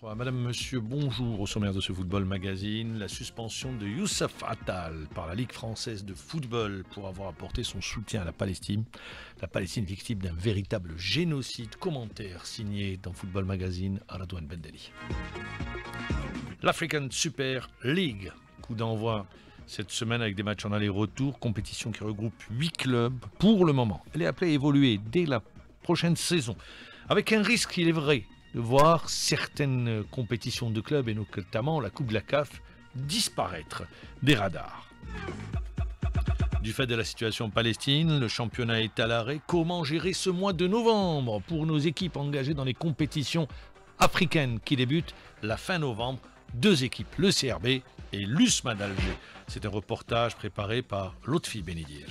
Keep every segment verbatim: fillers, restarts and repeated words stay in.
Madame, Monsieur, bonjour. Au sommaire de ce Football Magazine, la suspension de Youssef Attal par la Ligue française de football pour avoir apporté son soutien à la Palestine. La Palestine victime d'un véritable génocide. Commentaire signé dans Football Magazine à Radouane Bendeli. L'African Super League, coup d'envoi cette semaine avec des matchs en aller-retour, compétition qui regroupe huit clubs pour le moment. Elle est appelée à évoluer dès la prochaine saison, avec un risque, il est vrai, de voir certaines compétitions de clubs, et notamment la Coupe de la C A F, disparaître des radars. Du fait de la situation en Palestine, le championnat est à l'arrêt. Comment gérer ce mois de novembre pour nos équipes engagées dans les compétitions africaines qui débutent la fin novembre? Deux équipes, le C R B et l'U S M A d'Alger. C'est un reportage préparé par Lotfi Benidir.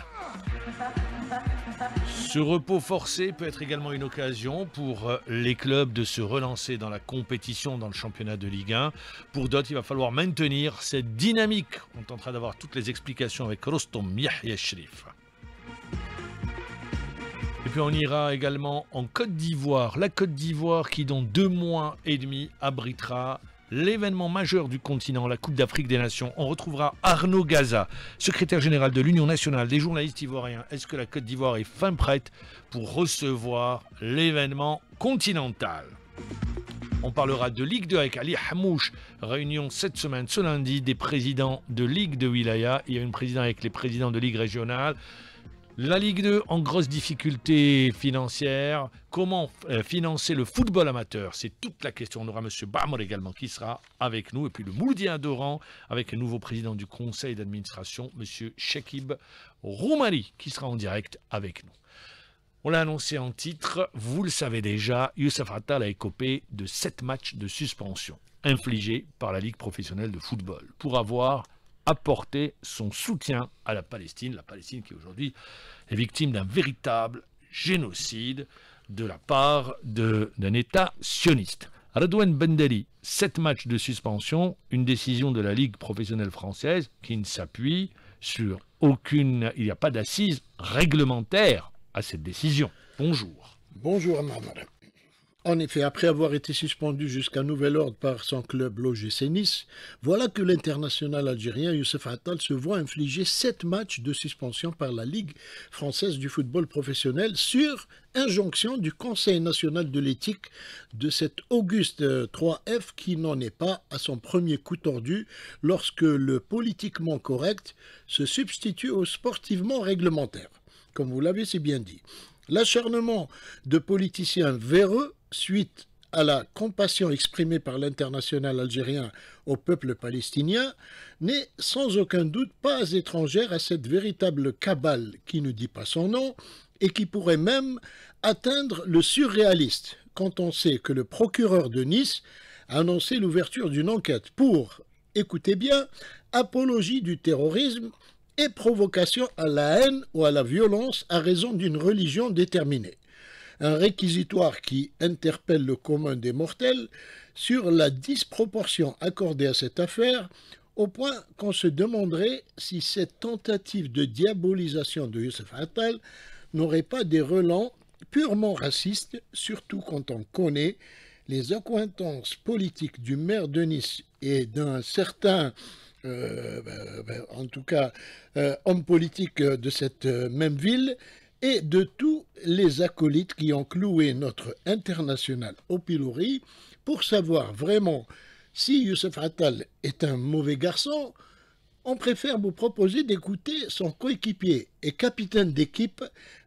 Ce repos forcé peut être également une occasion pour les clubs de se relancer dans la compétition dans le championnat de Ligue un. Pour d'autres, il va falloir maintenir cette dynamique. On tentera d'avoir toutes les explications avec Rostom Yahya Shrif. Et puis on ira également en Côte d'Ivoire. La Côte d'Ivoire qui dans deux mois et demi abritera l'événement majeur du continent, la Coupe d'Afrique des Nations. On retrouvera Arnaud Gaza, secrétaire général de l'Union nationale des journalistes ivoiriens. Est-ce que la Côte d'Ivoire est fin prête pour recevoir l'événement continental? On parlera de Ligue deux avec Ali Hamouche. Réunion cette semaine, ce lundi, des présidents de Ligue de Wilaya. Il y a une présidente avec les présidents de Ligue régionale. La Ligue deux en grosse difficulté financière. Comment euh, financer le football amateur? C'est toute la question. On aura M. Bamr également qui sera avec nous. Et puis le Mouloudien Doran avec le nouveau président du conseil d'administration, M. Chekib Roumari, qui sera en direct avec nous. On l'a annoncé en titre, vous le savez déjà, Youssef Attal a écopé de sept matchs de suspension infligés par la Ligue professionnelle de football pour avoir apporter son soutien à la Palestine, la Palestine qui aujourd'hui est victime d'un véritable génocide de la part de, d'un État sioniste. Radouane Bendeli, sept matchs de suspension, une décision de la Ligue professionnelle française qui ne s'appuie sur aucune, il n'y a pas d'assise réglementaire à cette décision. Bonjour. Bonjour Amar. En effet, après avoir été suspendu jusqu'à nouvel ordre par son club l'O G C Nice, voilà que l'international algérien Youssef Attal se voit infliger sept matchs de suspension par la Ligue française du football professionnel sur injonction du Conseil national de l'éthique de cet Auguste trois F qui n'en est pas à son premier coup tordu lorsque le politiquement correct se substitue au sportivement réglementaire. Comme vous l'avez si bien dit. L'acharnement de politiciens véreux suite à la compassion exprimée par l'international algérien au peuple palestinien n'est sans aucun doute pas étrangère à cette véritable cabale qui ne dit pas son nom et qui pourrait même atteindre le surréaliste quand on sait que le procureur de Nice a annoncé l'ouverture d'une enquête pour, écoutez bien, apologie du terrorisme et provocation à la haine ou à la violence à raison d'une religion déterminée. Un réquisitoire qui interpelle le commun des mortels sur la disproportion accordée à cette affaire, au point qu'on se demanderait si cette tentative de diabolisation de Youssef Attal n'aurait pas des relents purement racistes, surtout quand on connaît les accointances politiques du maire de Nice et d'un certain Euh, ben, ben, en tout cas, euh, homme politique de cette euh, même ville, et de tous les acolytes qui ont cloué notre international au pilori pour savoir vraiment si Youssef Attal est un mauvais garçon. On préfère vous proposer d'écouter son coéquipier et capitaine d'équipe,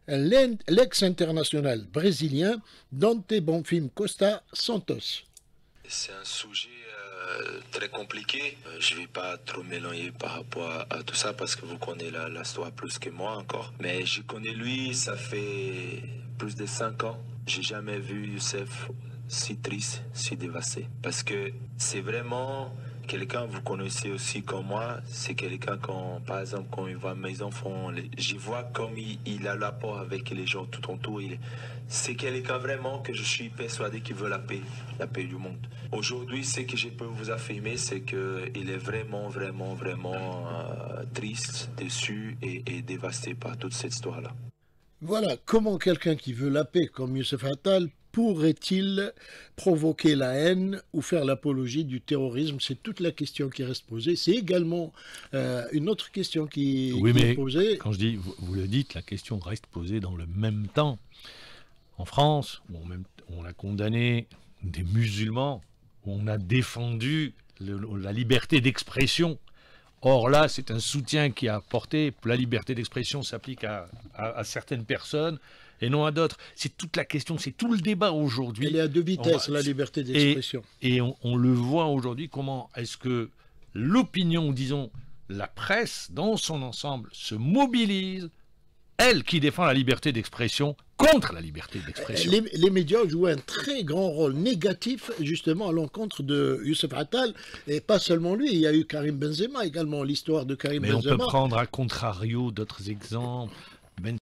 l'ex-international brésilien Dante Bonfim Costa Santos. C'est un sujet euh, très compliqué. Euh, je ne vais pas trop m'éloigner par rapport à, à tout ça parce que vous connaissez la, la histoire plus que moi encore. Mais je connais lui, ça fait plus de cinq ans. J'ai jamais vu Youssef si triste, si dévasté. Parce que c'est vraiment quelqu'un, vous connaissez aussi comme moi, c'est quelqu'un quand, par exemple, quand il voit mes enfants, j'y vois comme il, il a l'apport avec les gens tout autour. Il, c'est quelqu'un vraiment que je suis persuadé qu'il veut la paix, la paix du monde. Aujourd'hui, ce que je peux vous affirmer, c'est qu'il est vraiment, vraiment, vraiment euh, triste, déçu et, et dévasté par toute cette histoire-là. Voilà comment quelqu'un qui veut la paix comme Youssef Attal pourrait-il provoquer la haine ou faire l'apologie du terrorisme? C'est toute la question qui reste posée. C'est également euh, une autre question qui, Oui, qui mais est posée. quand je dis, vous, vous le dites, la question reste posée dans le même temps. En France, où on, même, on a condamné des musulmans, où on a défendu le, la liberté d'expression. Or là, c'est un soutien qui a apporté. La liberté d'expression s'applique à, à, à certaines personnes et non à d'autres. C'est toute la question, c'est tout le débat aujourd'hui. Elle est à deux vitesses, va, la liberté d'expression. Et, et on, on le voit aujourd'hui, comment est-ce que l'opinion, disons, la presse, dans son ensemble, se mobilise, elle qui défend la liberté d'expression, contre la liberté d'expression. Les, les médias jouent un très grand rôle négatif, justement, à l'encontre de Youssef Attal, et pas seulement lui, il y a eu Karim Benzema également, l'histoire de Karim Mais Benzema. on peut prendre à contrario d'autres exemples. Ben,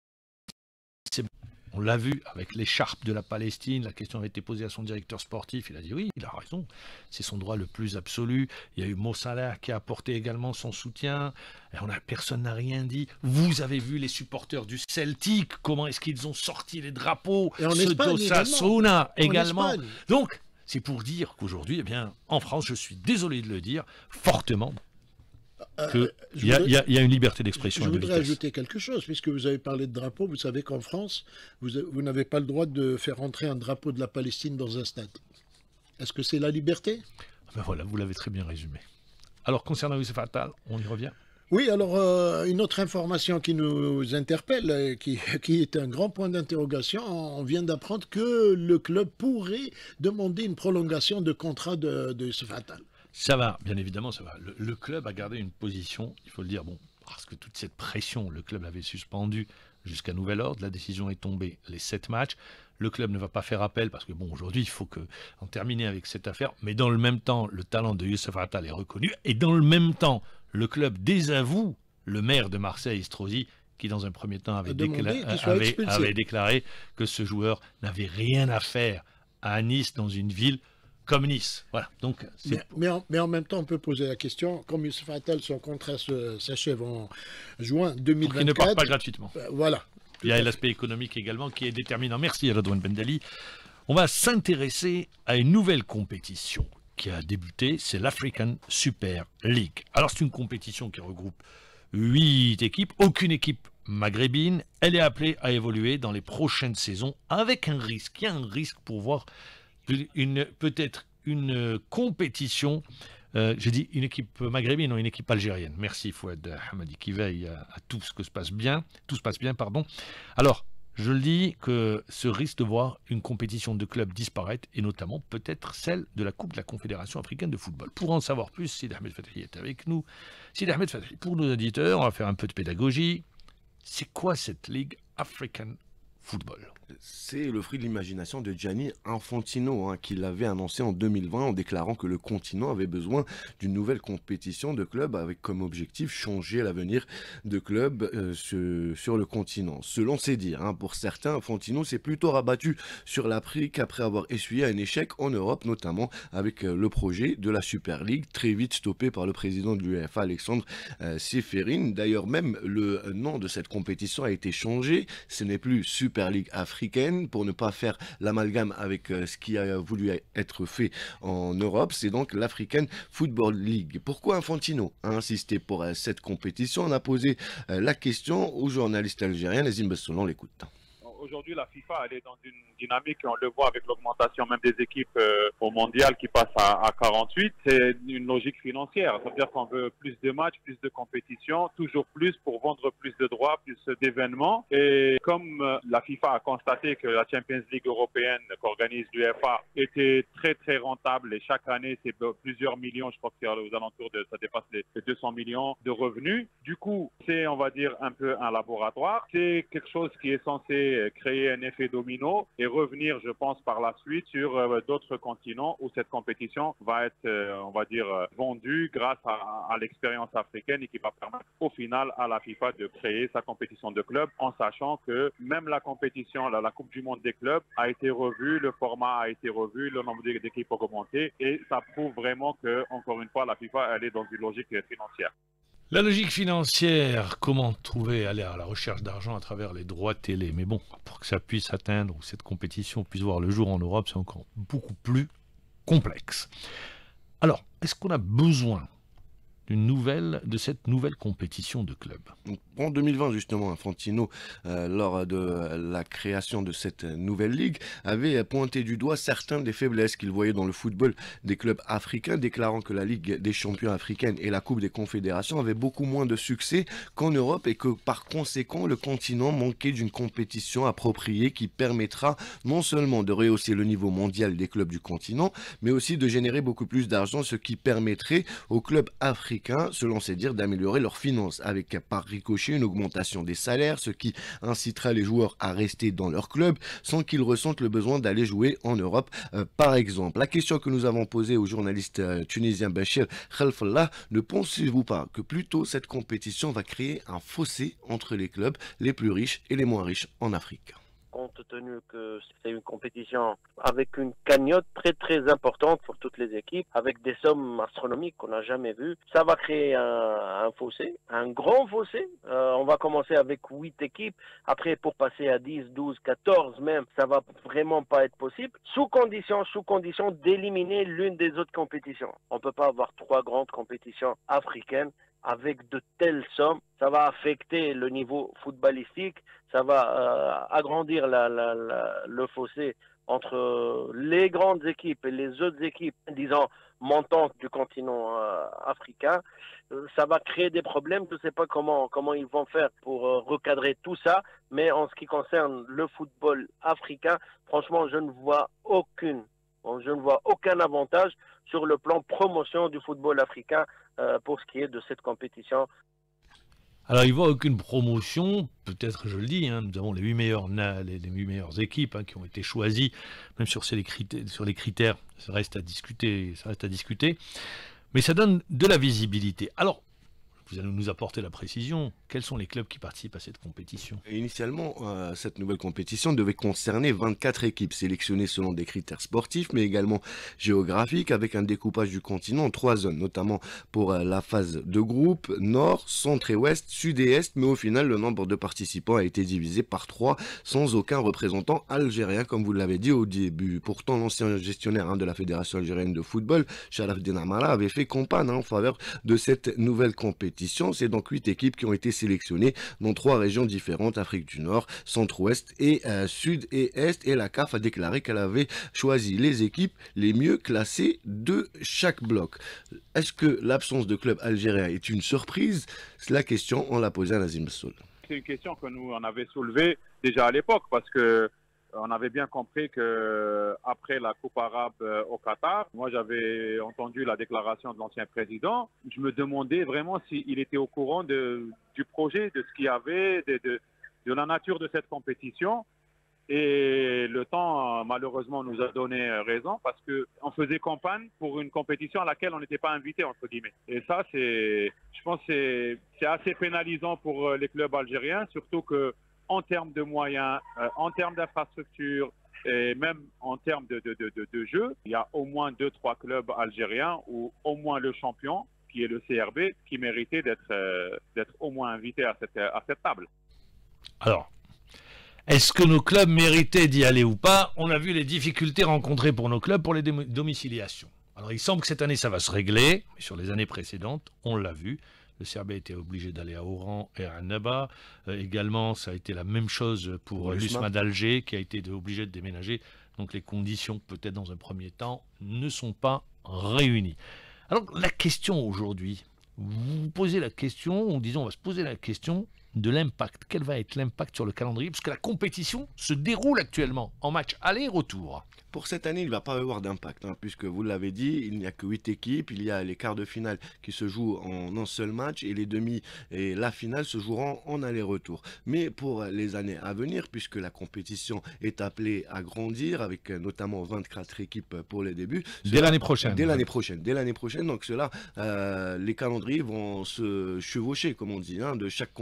on l'a vu avec l'écharpe de la Palestine, la question avait été posée à son directeur sportif, il a dit oui, il a raison, c'est son droit le plus absolu. Il y a eu Mo Salah qui a apporté également son soutien, et on a, personne n'a rien dit. Vous avez vu les supporters du Celtic, comment est-ce qu'ils ont sorti les drapeaux, et en ceux d'Osasuna également. également. Donc, c'est pour dire qu'aujourd'hui, eh bien, en France, je suis désolé de le dire, fortement, qu'il euh, y, y, y a une liberté d'expression. Je de voudrais vitesse. ajouter quelque chose, puisque vous avez parlé de drapeau. Vous savez qu'en France, vous, vous n'avez pas le droit de faire entrer un drapeau de la Palestine dans un stade. Est-ce que c'est la liberté? Ben voilà, vous l'avez très bien résumé. Alors, concernant Youssef Attal, on y revient. Oui, alors euh, une autre information qui nous interpelle, qui, qui est un grand point d'interrogation, on vient d'apprendre que le club pourrait demander une prolongation de contrat de, de Youssef Attal. Ça va, bien évidemment, ça va. Le, le club a gardé une position, il faut le dire, bon, parce que toute cette pression, le club l'avait suspendu jusqu'à nouvel ordre, la décision est tombée, les sept matchs. Le club ne va pas faire appel parce que, bon, aujourd'hui, il faut que, en terminer avec cette affaire, mais dans le même temps, le talent de Youssef Attal est reconnu, et dans le même temps, le club désavoue le maire de Marseille, Estrosi, qui dans un premier temps avait, décla avait, avait déclaré que ce joueur n'avait rien à faire à Nice, dans une ville comme Nice. Voilà. Donc, mais, mais, en, mais en même temps, on peut poser la question, comme Youssef Attal, son contrat s'achève en juin deux mille vingt-quatre. Il ne part pas gratuitement. Euh, voilà. Il y a l'aspect économique également qui est déterminant. Merci à Redouane Bendali. On va s'intéresser à une nouvelle compétition qui a débuté, c'est l'African Super League. Alors c'est une compétition qui regroupe huit équipes, aucune équipe maghrébine. Elle est appelée à évoluer dans les prochaines saisons avec un risque. Il y a un risque pour voir une, peut-être une compétition, euh, j'ai dit une équipe maghrébine, non une équipe algérienne. Merci Fouad Hamadi qui veille à, à tout ce que se passe bien, tout se passe bien, pardon. Alors, je le dis que ce risque de voir une compétition de clubs disparaître, et notamment peut-être celle de la Coupe de la Confédération africaine de football. Pour en savoir plus, Sidi Ahmed Fathy est avec nous. Sidi Ahmed Fathy, pour nos auditeurs, on va faire un peu de pédagogie. C'est quoi cette Ligue African Football? C'est le fruit de l'imagination de Gianni Infantino, hein, qui l'avait annoncé en deux mille vingt en déclarant que le continent avait besoin d'une nouvelle compétition de clubs avec comme objectif changer l'avenir de clubs euh, sur, sur le continent. Selon ses dires, hein, pour certains, Infantino s'est plutôt rabattu sur l'Afrique après avoir essuyé un échec en Europe, notamment avec euh, le projet de la Super League, très vite stoppé par le président de l'UEFA, Alexandre euh, Seferin. D'ailleurs, même le nom de cette compétition a été changé. Ce n'est plus Super League africaine, pour ne pas faire l'amalgame avec euh, ce qui a voulu être fait en Europe. C'est donc l'African Football League. Pourquoi Infantino a insisté pour euh, cette compétition? On a posé euh, la question au journaliste algérien Nazim Bessoul. On l'écoute. Aujourd'hui, la FIFA, elle est dans une dynamique, et on le voit avec l'augmentation même des équipes euh, au mondial qui passent à, à quarante-huit. C'est une logique financière. Ça veut dire qu'on veut plus de matchs, plus de compétitions, toujours plus pour vendre plus de droits, plus d'événements. Et comme euh, la FIFA a constaté que la Champions League européenne qu'organise l'UEFA était très très rentable, et chaque année c'est plusieurs millions, je crois que c'est aux alentours de, ça dépasse les deux cents millions de revenus. Du coup, c'est, on va dire, un peu un laboratoire. C'est quelque chose qui est censé créer un effet domino et revenir, je pense, par la suite sur euh, d'autres continents où cette compétition va être, euh, on va dire, euh, vendue grâce à, à l'expérience africaine, et qui va permettre au final à la FIFA de créer sa compétition de clubs, en sachant que même la compétition, la, la Coupe du Monde des clubs a été revue, le format a été revu, le nombre d'équipes a augmenté, et ça prouve vraiment que, encore une fois, la FIFA, elle est dans une logique financière. La logique financière, comment trouver, aller à la recherche d'argent à travers les droits télé. Mais bon, pour que ça puisse atteindre, ou cette compétition puisse voir le jour en Europe, c'est encore beaucoup plus complexe. Alors, est-ce qu'on a besoin d'une nouvelle, de cette nouvelle compétition de clubs? En deux mille vingt, justement, Infantino, euh, lors de la création de cette nouvelle ligue, avait pointé du doigt certaines des faiblesses qu'il voyait dans le football des clubs africains, déclarant que la Ligue des champions africaine et la Coupe des confédérations avaient beaucoup moins de succès qu'en Europe et que par conséquent, le continent manquait d'une compétition appropriée qui permettra non seulement de rehausser le niveau mondial des clubs du continent, mais aussi de générer beaucoup plus d'argent, ce qui permettrait aux clubs africains, selon ses dires, d'améliorer leurs finances, avec par ricochet une augmentation des salaires, ce qui incitera les joueurs à rester dans leur club sans qu'ils ressentent le besoin d'aller jouer en Europe, euh, par exemple. La question que nous avons posée au journaliste euh, tunisien Bachir Khalfallah, ne pensez-vous pas que plutôt cette compétition va créer un fossé entre les clubs les plus riches et les moins riches en Afrique? Compte tenu que c'est une compétition avec une cagnotte très très importante pour toutes les équipes, avec des sommes astronomiques qu'on n'a jamais vues, ça va créer un, un fossé, un grand fossé. Euh, on va commencer avec huit équipes, après pour passer à dix, douze, quatorze même, ça va vraiment pas être possible, sous condition, sous condition d'éliminer l'une des autres compétitions. On peut pas avoir trois grandes compétitions africaines avec de telles sommes. Ça va affecter le niveau footballistique, ça va euh, agrandir la, la, la, le fossé entre les grandes équipes et les autres équipes, disons, montantes du continent euh, africain. Euh, ça va créer des problèmes. Je ne sais pas comment, comment ils vont faire pour euh, recadrer tout ça, mais en ce qui concerne le football africain, franchement, je ne vois aucune, je ne vois aucun avantage sur le plan promotion du football africain euh, pour ce qui est de cette compétition. Alors, il ne voit aucune promotion, peut-être, je le dis, hein, nous avons les huit meilleures, les, les huit meilleures équipes hein, qui ont été choisies, même sur, ces, les critères, sur les critères, ça reste à discuter, ça reste à discuter, mais ça donne de la visibilité. Alors, vous allez nous apporter la précision. Quels sont les clubs qui participent à cette compétition? Et initialement, euh, cette nouvelle compétition devait concerner vingt-quatre équipes sélectionnées selon des critères sportifs, mais également géographiques, avec un découpage du continent en trois zones, notamment pour euh, la phase de groupe, nord, centre et ouest, sud et est, mais au final, le nombre de participants a été divisé par trois, sans aucun représentant algérien, comme vous l'avez dit au début. Pourtant, l'ancien gestionnaire hein, de la Fédération algérienne de football, Sharaf Denamara, avait fait campagne hein, en faveur de cette nouvelle compétition. C'est donc huit équipes qui ont été sélectionnées dans trois régions différentes, Afrique du Nord, Centre-Ouest et euh, Sud et Est. Et la C A F a déclaré qu'elle avait choisi les équipes les mieux classées de chaque bloc. Est-ce que l'absence de club algérien est une surprise? La question, on l'a posée à Nazim Soul. C'est une question que nous on avait soulevée déjà à l'époque parce que on avait bien compris que après la Coupe arabe au Qatar, moi j'avais entendu la déclaration de l'ancien président. Je me demandais vraiment s'il était au courant de, du projet, de ce qu'il y avait, de, de, de la nature de cette compétition. Et le temps, malheureusement, nous a donné raison parce qu'on faisait campagne pour une compétition à laquelle on n'était pas invité, entre guillemets. Et ça, c'est, je pense que c'est assez pénalisant pour les clubs algériens, surtout que en termes de moyens, euh, en termes d'infrastructures et même en termes de, de, de, de, de jeu, il y a au moins deux, trois clubs algériens ou au moins le champion, qui est le C R B, qui méritait d'être euh, d'être au moins invité à cette, à cette table. Alors, est-ce que nos clubs méritaient d'y aller ou pas? On a vu les difficultés rencontrées pour nos clubs pour les domiciliations. Alors, il semble que cette année, ça va se régler, mais sur les années précédentes, on l'a vu. Le C R B était obligé d'aller à Oran et à Annaba. Euh, également, ça a été la même chose pour l'U S M A d'Alger, qui a été de, obligé de déménager. Donc les conditions, peut-être dans un premier temps, ne sont pas réunies. Alors la question aujourd'hui, vous vous posez la question, ou disons on va se poser la question de l'impact. Quel va être l'impact sur le calendrier? Parce que la compétition se déroule actuellement en match aller-retour. Pour cette année, il ne va pas avoir d'impact, hein, puisque vous l'avez dit, il n'y a que huit équipes, il y a les quarts de finale qui se jouent en un seul match et les demi et la finale se joueront en aller-retour. Mais pour les années à venir, puisque la compétition est appelée à grandir, avec notamment vingt-quatre équipes pour les débuts. Dès l'année prochaine. Dès l'année prochaine. Dès l'année prochaine, donc cela, euh, les calendriers vont se chevaucher, comme on dit, hein, de chaque compétition.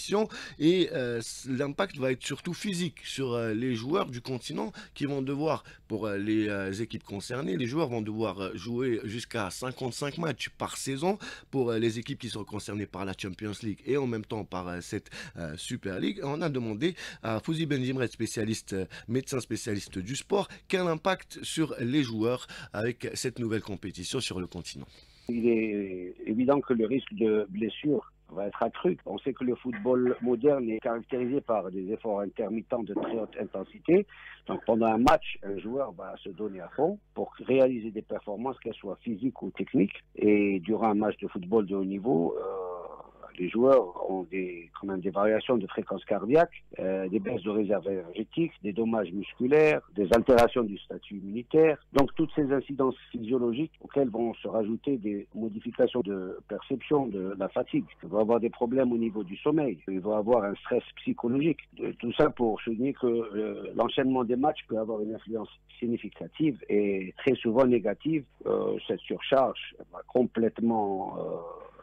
compétition et euh, l'impact va être surtout physique sur euh, les joueurs du continent qui vont devoir, pour euh, les euh, équipes concernées, les joueurs vont devoir euh, jouer jusqu'à cinquante-cinq matchs par saison pour euh, les équipes qui sont concernées par la Champions League et en même temps par euh, cette euh, Super League. On a demandé à Fouzi Benzimret, spécialiste, euh, médecin spécialiste du sport, quel impact sur les joueurs avec cette nouvelle compétition sur le continent. Il est évident que le risque de blessure va être accru. On sait que le football moderne est caractérisé par des efforts intermittents de très haute intensité. Donc pendant un match, un joueur va se donner à fond pour réaliser des performances, qu'elles soient physiques ou techniques. Et durant un match de football de haut niveau, euh, les joueurs ont des, quand même des variations de fréquence cardiaque, euh, des baisses de réserve énergétique, des dommages musculaires, des altérations du statut immunitaire. Donc toutes ces incidences physiologiques auxquelles vont se rajouter des modifications de perception de la fatigue. Il va y avoir des problèmes au niveau du sommeil. Il va y avoir un stress psychologique. Tout ça pour souligner que euh, l'enchaînement des matchs peut avoir une influence significative et très souvent négative. Euh, cette surcharge va complètement euh,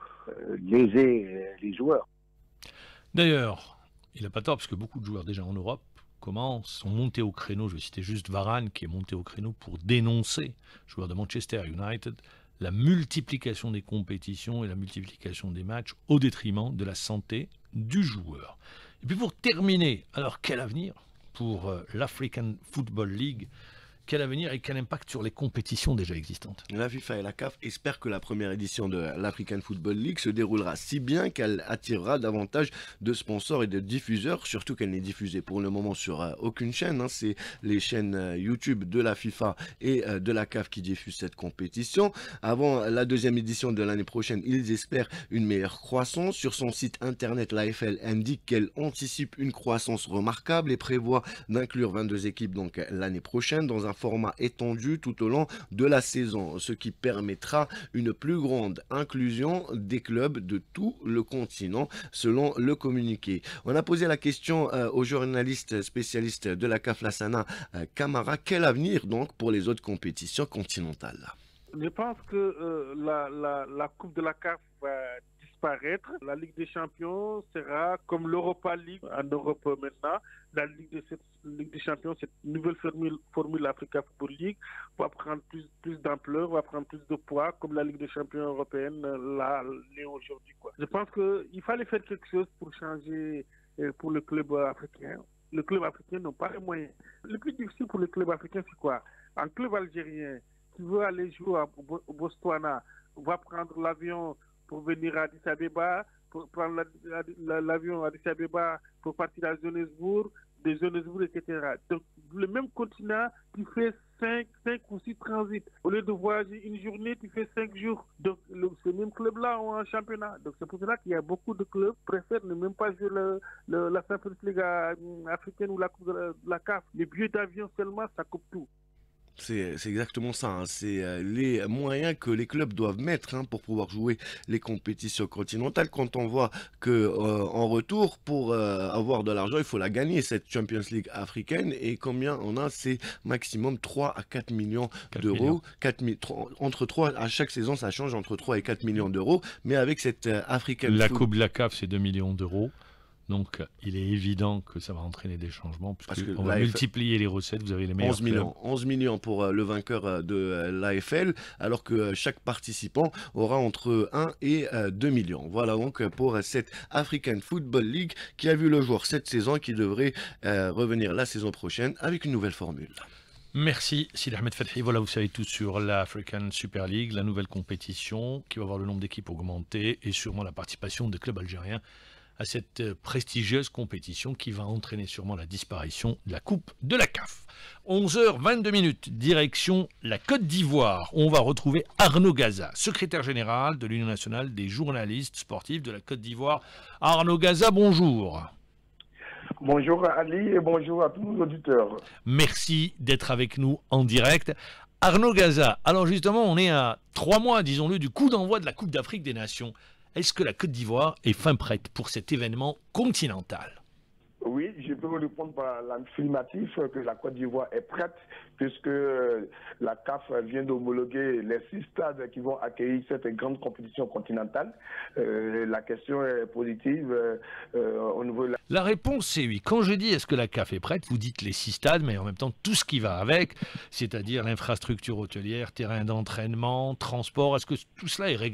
léser les joueurs. D'ailleurs, il n'a pas tort parce que beaucoup de joueurs déjà en Europe commencent, sont montés au créneau. Je vais citer juste Varane qui est monté au créneau pour dénoncer, joueur de Manchester United, la multiplication des compétitions et la multiplication des matchs au détriment de la santé du joueur. Et puis pour terminer, alors quel avenir pour euh, l'African Football League? Quel avenir et quel impact sur les compétitions déjà existantes? La FIFA et la C A F espèrent que la première édition de l'African Football League se déroulera si bien qu'elle attirera davantage de sponsors et de diffuseurs, surtout qu'elle n'est diffusée pour le moment sur euh, aucune chaîne. Hein. C'est les chaînes euh, YouTube de la FIFA et euh, de la C A F qui diffusent cette compétition. Avant la deuxième édition de l'année prochaine, ils espèrent une meilleure croissance. Sur son site internet, l'A F L indique qu'elle anticipe une croissance remarquable et prévoit d'inclure vingt-deux équipes donc l'année prochaine dans un format étendu tout au long de la saison, ce qui permettra une plus grande inclusion des clubs de tout le continent, selon le communiqué. On a posé la question euh, au journaliste spécialiste de la C A F, Lassana euh, Camara, quel avenir donc pour les autres compétitions continentales? Je pense que euh, la, la, la Coupe de la C A F va disparaître. La Ligue des Champions sera comme l'Europa League en Europe maintenant. La Ligue, de cette Ligue des Champions, cette nouvelle formule, formule Africa Football League, va prendre plus, plus d'ampleur, va prendre plus de poids, comme la Ligue des Champions européenne là, l'est aujourd'hui, quoi. Je pense qu'il fallait faire quelque chose pour changer euh, pour le club africain. Le club africain n'a pas les moyens. Le plus difficile pour le club africain, c'est quoi? Un club algérien qui veut aller jouer au Botswana va prendre l'avion pour venir à Addis Abeba, pour prendre l'avion à Addis Abeba pour partir à Johannesburg, de Johannesburg, et cetera. Donc, le même continent, tu fais cinq ou six transits. Au lieu de voyager une journée, tu fais cinq jours. Donc, le, ce même club-là ont un championnat. Donc, c'est pour cela qu'il y a beaucoup de clubs qui préfèrent ne même pas jouer le, le, la Champions League africaine ou la Coupe de la, de la C A F. Les billets d'avion seulement, ça coupe tout. C'est exactement ça, hein. C'est euh, les moyens que les clubs doivent mettre hein, pour pouvoir jouer les compétitions continentales. Quand on voit que euh, en retour, pour euh, avoir de l'argent, il faut la gagner, cette Champions League africaine. Et combien on a? C'est maximum trois à quatre millions d'euros. Entre trois, à chaque saison, ça change entre trois et quatre millions d'euros. Mais avec cette euh, African La Food... Coupe de la C A F, c'est deux millions d'euros. Donc, il est évident que ça va entraîner des changements, puisqu'on va multiplier les recettes, vous avez les meilleurs onze millions, onze millions pour euh, le vainqueur euh, de euh, l'A F L, alors que euh, chaque participant aura entre un et euh, deux millions. Voilà donc pour cette African Football League qui a vu le jour cette saison et qui devrait euh, revenir la saison prochaine avec une nouvelle formule. Merci Sidi Ahmed Fathi. Voilà, vous savez tout sur l'African Super League, la nouvelle compétition qui va voir le nombre d'équipes augmenter et sûrement la participation des clubs algériens à cette prestigieuse compétition qui va entraîner sûrement la disparition de la Coupe de la C A F. onze heures vingt-deux minutes, direction la Côte d'Ivoire. On va retrouver Arnaud Gaza, secrétaire général de l'Union nationale des journalistes sportifs de la Côte d'Ivoire. Arnaud Gaza, bonjour. Bonjour Ali et bonjour à tous nos auditeurs. Merci d'être avec nous en direct. Arnaud Gaza, alors justement, on est à trois mois, disons-le, du coup d'envoi de la Coupe d'Afrique des Nations. Est-ce que la Côte d'Ivoire est fin prête pour cet événement continental? Oui, je peux vous répondre par l'affirmatif que la Côte d'Ivoire est prête, puisque la C A F vient d'homologuer les six stades qui vont accueillir cette grande compétition continentale. Euh, la question est positive euh, au niveau de la... La réponse, c'est oui. Quand je dis est-ce que la C A F est prête, vous dites les six stades, mais en même temps tout ce qui va avec, c'est-à-dire l'infrastructure hôtelière, terrain d'entraînement, transport, est-ce que tout cela est réglé ?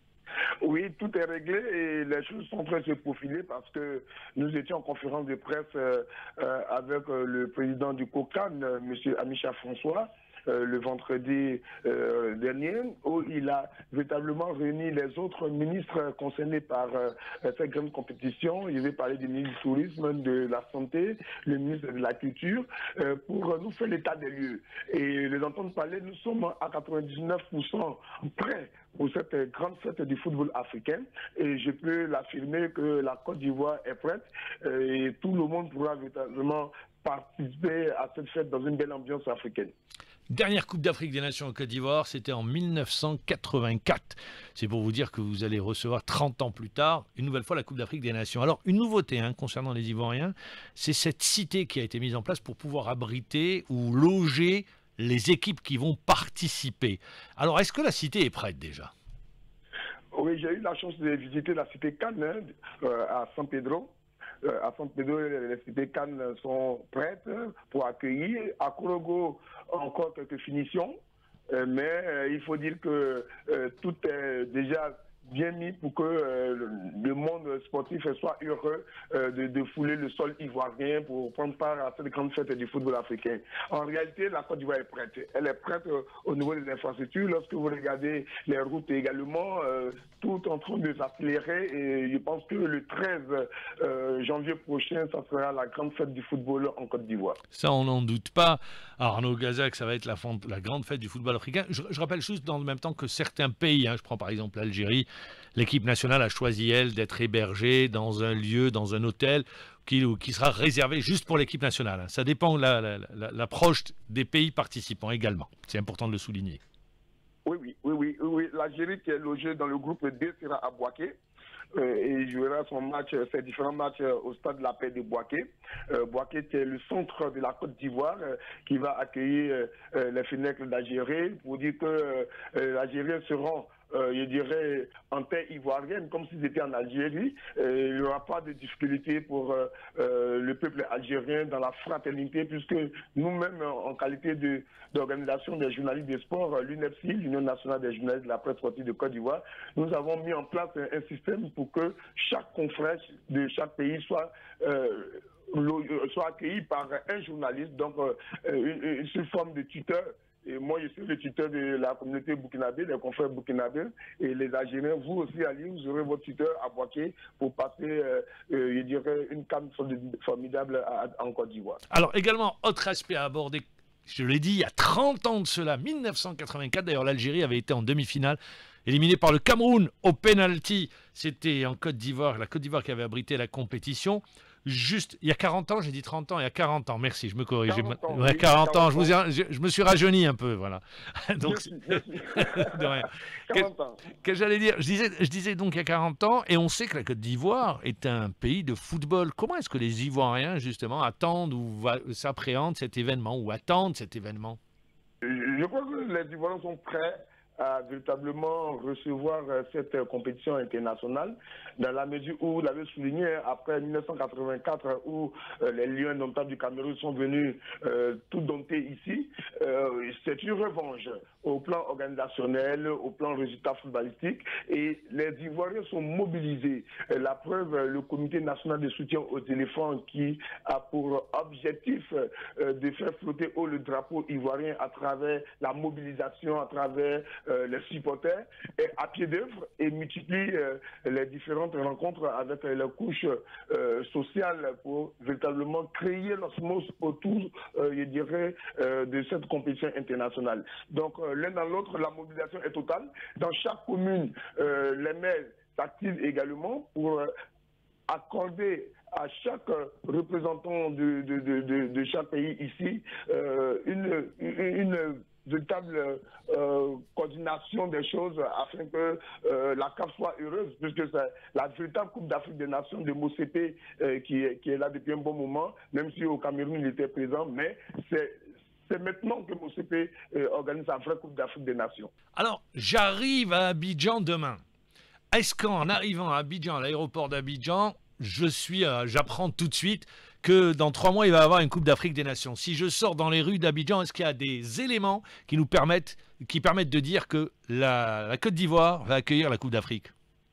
Oui, tout est réglé et les choses sont en train de se profiler parce que nous étions en conférence de presse euh, euh, avec euh, le président du COCAN, euh, M. Amicha François, euh, le vendredi euh, dernier, où il a véritablement réuni les autres ministres concernés par euh, cette grande compétition. Il veut parler du ministre du Tourisme, de la Santé, le ministre de la Culture, euh, pour nous faire l'état des lieux. Et les entendre parler, nous sommes à quatre-vingt-dix-neuf pour cent prêts pour cette grande fête du football africain. Et je peux l'affirmer que la Côte d'Ivoire est prête euh, et tout le monde pourra véritablement participer à cette fête dans une belle ambiance africaine. Dernière Coupe d'Afrique des Nations en Côte d'Ivoire, c'était en mille neuf cent quatre-vingt-quatre. C'est pour vous dire que vous allez recevoir trente ans plus tard, une nouvelle fois la Coupe d'Afrique des Nations. Alors, une nouveauté hein, concernant les Ivoiriens, c'est cette cité qui a été mise en place pour pouvoir abriter ou loger les équipes qui vont participer. Alors, est-ce que la cité est prête déjà ? Oui, j'ai eu la chance de visiter la cité Cannes hein, euh, à San Pedro. Euh, à San Pedro, les cités Cannes sont prêtes pour accueillir. À Korogo, encore quelques finitions. Euh, mais euh, il faut dire que euh, tout est déjà bien mis pour que euh, le monde sportif soit heureux euh, de, de fouler le sol ivoirien pour prendre part à cette grande fête du football africain. En réalité, la Côte d'Ivoire est prête. Elle est prête euh, au niveau des infrastructures. Lorsque vous regardez les routes également, euh, tout en train de s'accélérer et je pense que le treize euh, janvier prochain, ça sera la grande fête du football en Côte d'Ivoire. Ça, on n'en doute pas. Arnaud Gaza, que ça va être la, la grande fête du football africain. Je, je rappelle juste dans le même temps que certains pays, hein, je prends par exemple l'Algérie, l'équipe nationale a choisi, elle, d'être hébergée dans un lieu, dans un hôtel qui, qui sera réservé juste pour l'équipe nationale. Ça dépend de la, la, la, l'approche des pays participants également. C'est important de le souligner. Oui, oui, oui, oui. oui. L'Algérie qui est logée dans le groupe D sera à Bouaké. Euh, et jouera son match, ses différents matchs euh, au stade de la Paix de Bouaké. Euh, Bouaké, c'est le centre de la Côte d'Ivoire euh, qui va accueillir euh, les Fennecs d'Algérie pour dire que euh, l'Algérien seront Euh, je dirais, en terre ivoirienne, comme si c'était en Algérie. Euh, il n'y aura pas de difficulté pour euh, euh, le peuple algérien dans la fraternité, puisque nous-mêmes, en qualité de, d'organisation des journalistes des sports, l'U N F C, l'Union nationale des journalistes de la presse sportive de Côte d'Ivoire, nous avons mis en place un, un système pour que chaque confrère de chaque pays soit... Euh, soit accueilli par un journaliste, donc euh, une, une forme de tuteur. Et moi, je suis le tuteur de la communauté burkinabé, des confrères burkinabés. Et les Algériens, vous aussi, Ali, vous aurez votre tuteur à Bouaké pour passer, euh, euh, je dirais, une canne formidable à, à, en Côte d'Ivoire. Alors, également, autre aspect à aborder, je l'ai dit, il y a trente ans de cela, mille neuf cent quatre-vingt-quatre. D'ailleurs, l'Algérie avait été en demi-finale, éliminée par le Cameroun au penalty. C'était en Côte d'Ivoire, la Côte d'Ivoire qui avait abrité la compétition. Juste, il y a quarante ans, j'ai dit trente ans, il y a quarante ans, merci, je me corrige. quarante ans, ouais, oui, quarante ans, quarante je, vous ai, je, je me suis rajeuni un peu, voilà. Donc, merci, merci. de rien. quarante ans. Que, que j'allais dire, je disais, je disais donc il y a quarante ans, et on sait que la Côte d'Ivoire est un pays de football. Comment est-ce que les Ivoiriens, justement, attendent ou s'appréhendent cet événement, ou attendent cet événement? Je crois que les Ivoiriens sont prêts à véritablement recevoir cette compétition internationale, dans la mesure où, vous l'avez souligné, après mille neuf cent quatre-vingt-quatre, où euh, les Lions indomptables du Cameroun sont venus euh, tout dompter ici, euh, c'est une revanche au plan organisationnel, au plan résultat footballistique, et les Ivoiriens sont mobilisés. La preuve, le comité national de soutien aux éléphants qui a pour objectif euh, de faire flotter haut le drapeau ivoirien à travers la mobilisation, à travers Euh, les supporters est à pied d'œuvre et multiplie euh, les différentes rencontres avec euh, les couches euh, sociales pour véritablement créer l'osmose autour, euh, je dirais, euh, de cette compétition internationale. Donc euh, l'un dans l'autre, la mobilisation est totale. Dans chaque commune, euh, les maires s'activent également pour euh, accorder à chaque représentant de, de, de, de, de chaque pays ici euh, une, une, une véritable euh, coordination coordination des choses afin que euh, la C A F soit heureuse, puisque c'est la véritable Coupe d'Afrique des Nations de M O C P euh, qui, est, qui est là depuis un bon moment, même si au Cameroun il était présent, mais c'est C'est maintenant que M O C P euh, organise la vraie Coupe d'Afrique des Nations. Alors, j'arrive à Abidjan demain. Est-ce qu'en arrivant à Abidjan, à l'aéroport d'Abidjan, je suis, euh, j'apprends tout de suite que dans trois mois, il va y avoir une Coupe d'Afrique des Nations. Si je sors dans les rues d'Abidjan, est-ce qu'il y a des éléments qui nous permettent, qui permettent de dire que la, la Côte d'Ivoire va accueillir la Coupe d'Afrique?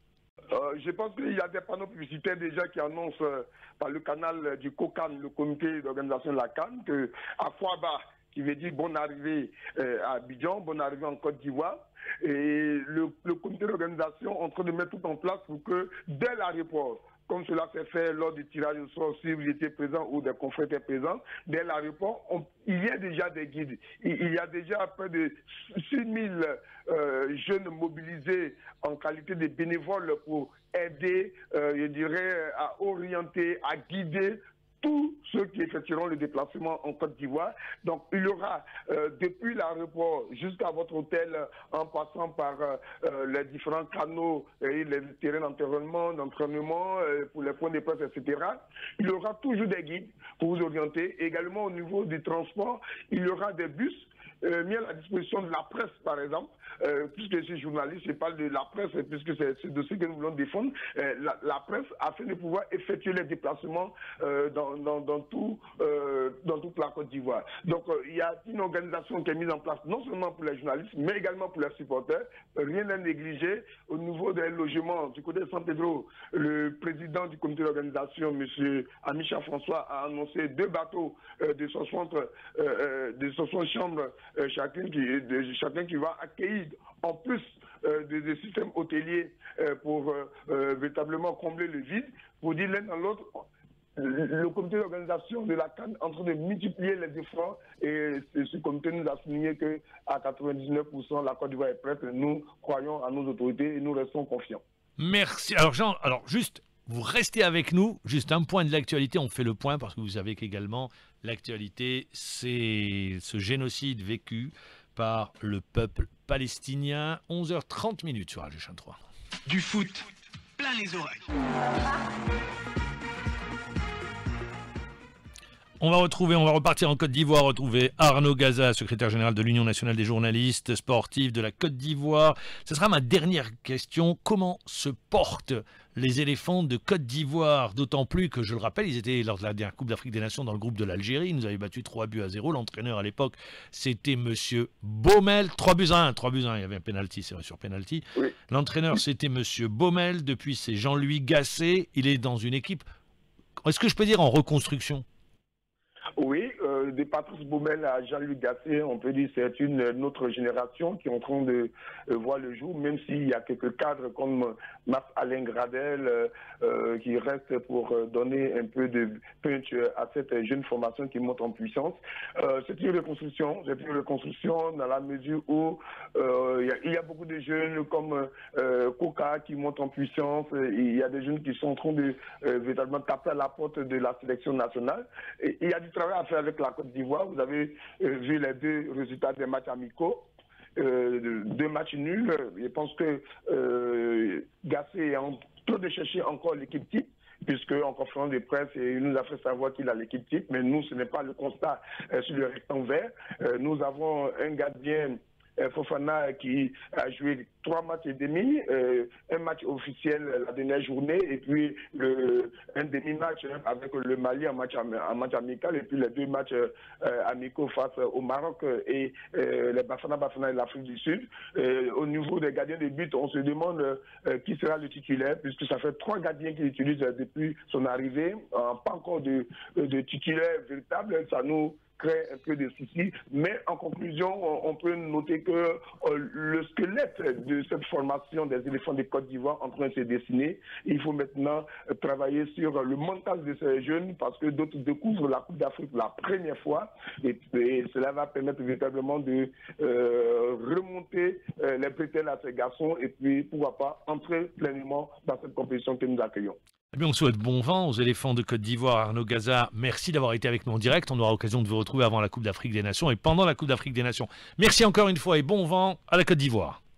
Euh, je pense qu'il y a des panneaux publicitaires déjà qui annoncent euh, par le canal du COCAN, le comité d'organisation de la CAN, que Afouaba, qui veut dire bonne arrivée euh, à Abidjan, bonne arrivée en Côte d'Ivoire. Et le, le comité d'organisation est en train de mettre tout en place pour que dès l'aéroport, comme cela s'est fait lors du tirage au sort, si vous étiez présent ou des confrères étaient présents, dès l'aéroport, il y a déjà des guides. Il, il y a déjà près de six mille euh, jeunes mobilisés en qualité de bénévoles pour aider, euh, je dirais, à orienter, à guider tous ceux qui effectueront le déplacement en Côte d'Ivoire. Donc, il y aura euh, depuis l'aéroport jusqu'à votre hôtel, en passant par euh, les différents canaux, et les terrains d'entraînement, d'entraînement, euh, pour les points de presse, et cetera. Il y aura toujours des guides pour vous orienter. Également, au niveau du transport, il y aura des bus Euh, mis à la disposition de la presse, par exemple, euh, puisque je suis journaliste, je parle de la presse, puisque c'est ce dossier que nous voulons défendre, euh, la, la presse, afin de pouvoir effectuer les déplacements euh, dans, dans, dans, tout, euh, dans toute la Côte d'Ivoire. Donc, euh, il y a une organisation qui est mise en place, non seulement pour les journalistes, mais également pour les supporters. Rien n'est négligé. Au niveau des logements, du côté de San Pedro, le président du comité d'organisation, M. Amicha François, a annoncé deux bateaux euh, de soixante, euh, de soixante chambres Euh, chacun, qui, de, chacun qui va accueillir en plus euh, des, des systèmes hôteliers euh, pour euh, euh, véritablement combler le vide, pour dire l'un dans l'autre, le, le comité d'organisation de la CAN est en train de multiplier les efforts et ce comité nous a souligné qu'à quatre-vingt-dix-neuf pour cent la Côte d'Ivoire est prête. Nous croyons à nos autorités et nous restons confiants. Merci. Alors Jean, alors juste... Vous restez avec nous, juste un point de l'actualité, on fait le point parce que vous savez qu'également l'actualité c'est ce génocide vécu par le peuple palestinien. onze heures trente minutes sur A G Chaîne trois. Du foot, plein les oreilles. On va retrouver, on va repartir en Côte d'Ivoire, retrouver Arnaud Gaza, secrétaire général de l'Union nationale des journalistes sportifs de la Côte d'Ivoire. Ce sera ma dernière question. Comment se portent les éléphants de Côte d'Ivoire? D'autant plus que, je le rappelle, ils étaient lors de la dernière Coupe d'Afrique des Nations dans le groupe de l'Algérie. Ils nous avaient battu trois buts à zéro. L'entraîneur à l'époque, c'était Monsieur Baumel. trois buts à un. trois buts à un. Il y avait un penalty, c'est vrai, sur penalty. Oui. L'entraîneur, c'était Monsieur Baumel. Depuis, c'est Jean-Louis Gasset. Il est dans une équipe, est-ce que je peux dire en reconstruction? Oui, euh, de Patrice Baumel à Jean-Louis Gasset, on peut dire que c'est une, une autre génération qui est en train de euh, voir le jour, même s'il y a quelques cadres comme Marc-Alain Gradel euh, euh, qui restent pour euh, donner un peu de punch à cette jeune formation qui monte en puissance. Euh, c'est une reconstruction, c'est une reconstruction dans la mesure où euh, il, y a, il y a beaucoup de jeunes comme euh, Koka qui montent en puissance, il y a des jeunes qui sont en train de euh, véritablement taper à la porte de la sélection nationale. Et il y a du travail à faire avec la Côte d'Ivoire. Vous avez euh, vu les deux résultats des matchs amicaux, euh, deux matchs nuls. Je pense que euh, Gasset est en train de chercher encore l'équipe type, puisque en conférence de presse, il nous a fait savoir qu'il a l'équipe type, mais nous, ce n'est pas le constat euh, sur le rectangle vert. Euh, nous avons un gardien, euh, Fofana, qui a joué trois matchs et demi, euh, un match officiel la dernière journée, et puis le, un demi-match avec le Mali en match, en match amical, et puis les deux matchs euh, amicaux face au Maroc et euh, les Bafana Bafana et l'Afrique du Sud. Euh, au niveau des gardiens de but, on se demande euh, qui sera le titulaire, puisque ça fait trois gardiens qu'il utilise depuis son arrivée, euh, pas encore de, de titulaire véritable. Ça nous crée un peu de soucis, mais en conclusion, on peut noter que euh, le squelette de cette formation des éléphants de Côte d'Ivoire est en train de se dessiner. Il faut maintenant euh, travailler sur le montage de ces jeunes parce que d'autres découvrent la Coupe d'Afrique pour la première fois et, et cela va permettre véritablement de euh, remonter euh, les bretelles à ces garçons et puis pourquoi pas entrer pleinement dans cette compétition que nous accueillons. Eh bien, on souhaite bon vent aux éléphants de Côte d'Ivoire. Arnaud Gaza, merci d'avoir été avec nous en direct. On aura l'occasion de vous retrouver avant la Coupe d'Afrique des Nations et pendant la Coupe d'Afrique des Nations. Merci encore une fois et bon vent à la Côte d'Ivoire.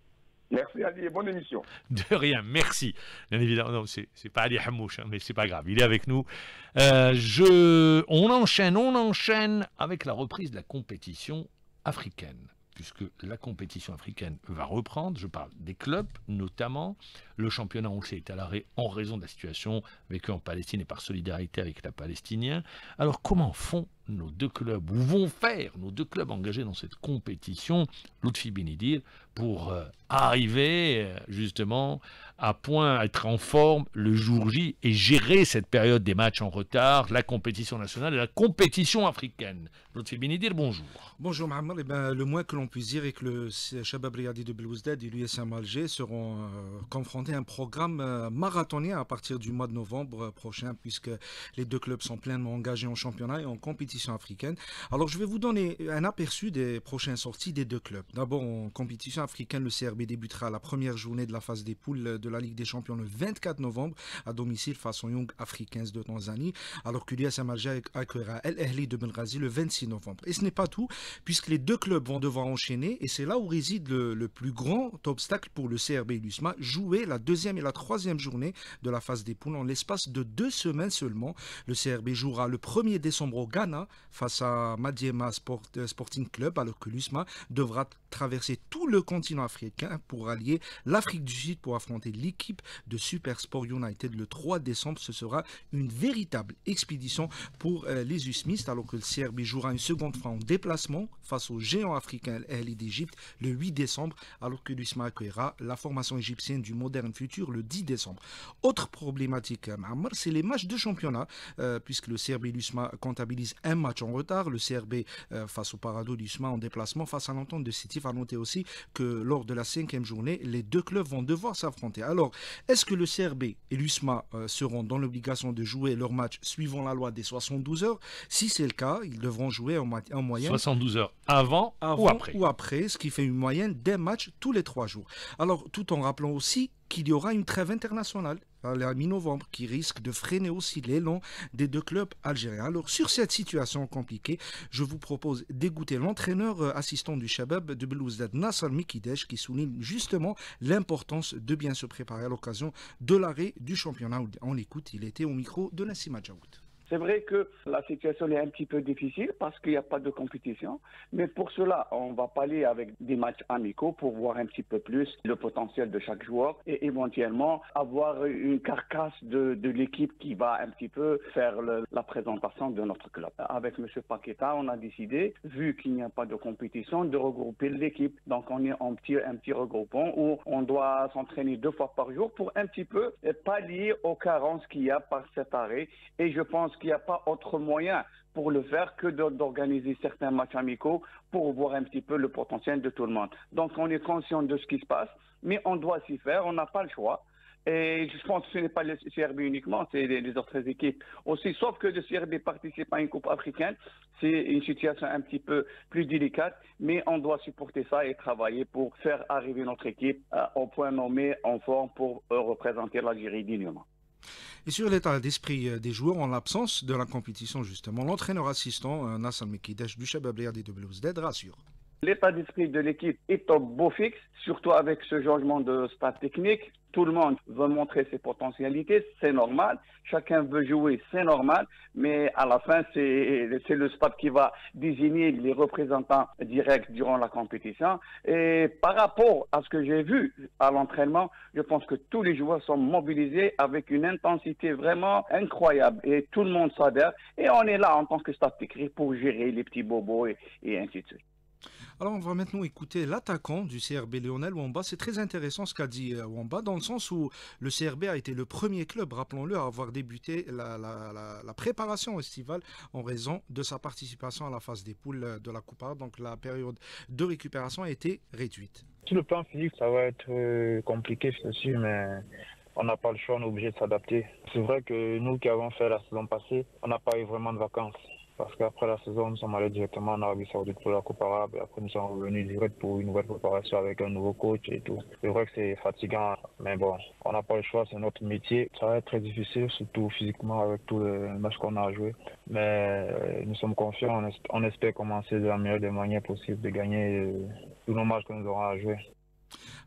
Merci Ali et bonne émission. De rien, merci. Bien évidemment, non, c'est, c'est pas Ali Hamouche, hein, mais c'est pas grave, il est avec nous. Euh, je... On enchaîne, on enchaîne avec la reprise de la compétition africaine, puisque la compétition africaine va reprendre. Je parle des clubs, notamment. Le championnat, on le sait, est à l'arrêt en raison de la situation vécue en Palestine et par solidarité avec les Palestiniens. Alors, comment font nos deux clubs, ou vont faire nos deux clubs engagés dans cette compétition, Lutfi Benidir, pour euh, arriver euh, justement à point, à être en forme le jour J et gérer cette période des matchs en retard, la compétition nationale et la compétition africaine. Lutfi Benidir, bonjour. Bonjour Mohamed. Eh ben, le moins que l'on puisse dire est que le Shabab Riadi de Belouizdad et l'U S M Alger seront euh, confrontés à un programme euh, marathonien à partir du mois de novembre prochain, puisque les deux clubs sont pleinement engagés en championnat et en compétition africaine. Alors je vais vous donner un aperçu des prochaines sorties des deux clubs. D'abord en compétition africaine, le C R B débutera la première journée de la phase des poules de la Ligue des Champions le vingt-quatre novembre à domicile face aux Young Africans de Tanzanie, alors que l'U S M Alger accueillera El Ahly de Benghazi le vingt-six novembre. Et ce n'est pas tout, puisque les deux clubs vont devoir enchaîner, et c'est là où réside le, le plus grand obstacle pour le C R B et l'U S M A, jouer la deuxième et la troisième journée de la phase des poules en l'espace de deux semaines seulement. Le C R B jouera le premier décembre au Ghana face à Madiema Sport, euh, Sporting Club, alors que l'U S M A devra traverser tout le continent africain pour allier l'Afrique du Sud pour affronter l'équipe de Super Sport United le trois décembre. Ce sera une véritable expédition pour euh, les USMistes, alors que le C R B jouera une seconde fois en déplacement face au géant africain El Ahly d'Égypte le huit décembre, alors que l'U S M A accueillera la formation égyptienne du Modern Future le dix décembre. Autre problématique, c'est les matchs de championnat, euh, puisque le C R B et l'U S M A comptabilisent un match en retard. Le C R B euh, face au Parado, l'U S M A en déplacement face à l'Entente de Sétif. À noter aussi que lors de la cinquième journée, les deux clubs vont devoir s'affronter. Alors, est-ce que le C R B et l'U S M A euh, seront dans l'obligation de jouer leur match suivant la loi des soixante-douze heures? Si c'est le cas, ils devront jouer en, en moyenne soixante-douze heures avant, avant ou après ou après, ce qui fait une moyenne d'un match tous les trois jours. Alors, tout en rappelant aussi qu'il y aura une trêve internationale à la mi-novembre qui risque de freiner aussi l'élan des deux clubs algériens. Alors, sur cette situation compliquée, je vous propose d'écouter l'entraîneur assistant du Shabab de Belouizdad, Nassar Mikidesh, qui souligne justement l'importance de bien se préparer à l'occasion de l'arrêt du championnat. On l'écoute, il était au micro de Nassim Adjaout. C'est vrai que la situation est un petit peu difficile parce qu'il n'y a pas de compétition, mais pour cela, on va pallier avec des matchs amicaux pour voir un petit peu plus le potentiel de chaque joueur et éventuellement avoir une carcasse de, de l'équipe qui va un petit peu faire le, la présentation de notre club. Avec M. Paqueta, on a décidé, vu qu'il n'y a pas de compétition, de regrouper l'équipe. Donc on est en petit, un petit regroupement où on doit s'entraîner deux fois par jour pour un petit peu pallier aux carences qu'il y a par cet arrêt. Et je pense qu'il n'y a pas autre moyen pour le faire que d'organiser certains matchs amicaux pour voir un petit peu le potentiel de tout le monde. Donc on est conscient de ce qui se passe, mais on doit s'y faire, on n'a pas le choix. Et je pense que ce n'est pas le C R B uniquement, c'est les, les autres équipes aussi, sauf que le C R B participe à une coupe africaine, c'est une situation un petit peu plus délicate, mais on doit supporter ça et travailler pour faire arriver notre équipe euh, au point nommé en forme pour euh, représenter l'Algérie dignement. Et sur l'état d'esprit des joueurs en l'absence de la compétition, justement, l'entraîneur assistant Nassar Mikidesh du Shabab Riadi de Belouizdad rassure. L'état d'esprit de l'équipe est au beau fixe, surtout avec ce changement de staff technique. Tout le monde veut montrer ses potentialités, c'est normal. Chacun veut jouer, c'est normal. Mais à la fin, c'est le staff qui va désigner les représentants directs durant la compétition. Et par rapport à ce que j'ai vu à l'entraînement, je pense que tous les joueurs sont mobilisés avec une intensité vraiment incroyable. Et tout le monde s'adhère. Et on est là en tant que staff technique pour gérer les petits bobos et, et ainsi de suite. Alors on va maintenant écouter l'attaquant du C R B, Lionel Wamba. C'est très intéressant ce qu'a dit Wamba, dans le sens où le C R B a été le premier club, rappelons-le, à avoir débuté la, la, la, la préparation estivale en raison de sa participation à la phase des poules de la Coupa. Donc la période de récupération a été réduite. Sur le plan physique, ça va être compliqué, c'est sûr, mais on n'a pas le choix, on est obligé de s'adapter. C'est vrai que nous qui avons fait la saison passée, on n'a pas eu vraiment de vacances. Parce qu'après la saison, nous sommes allés directement en Arabie Saoudite pour la Coupe arabe. Et après, nous sommes revenus direct pour une nouvelle préparation avec un nouveau coach et tout. C'est vrai que c'est fatigant, mais bon, on n'a pas le choix, c'est notre métier. Ça va être très difficile, surtout physiquement avec tous les matchs qu'on a joués. Mais euh, nous sommes confiants, on, on espère commencer de la meilleure des manières possibles de gagner euh, tous nos matchs que nous aurons à jouer.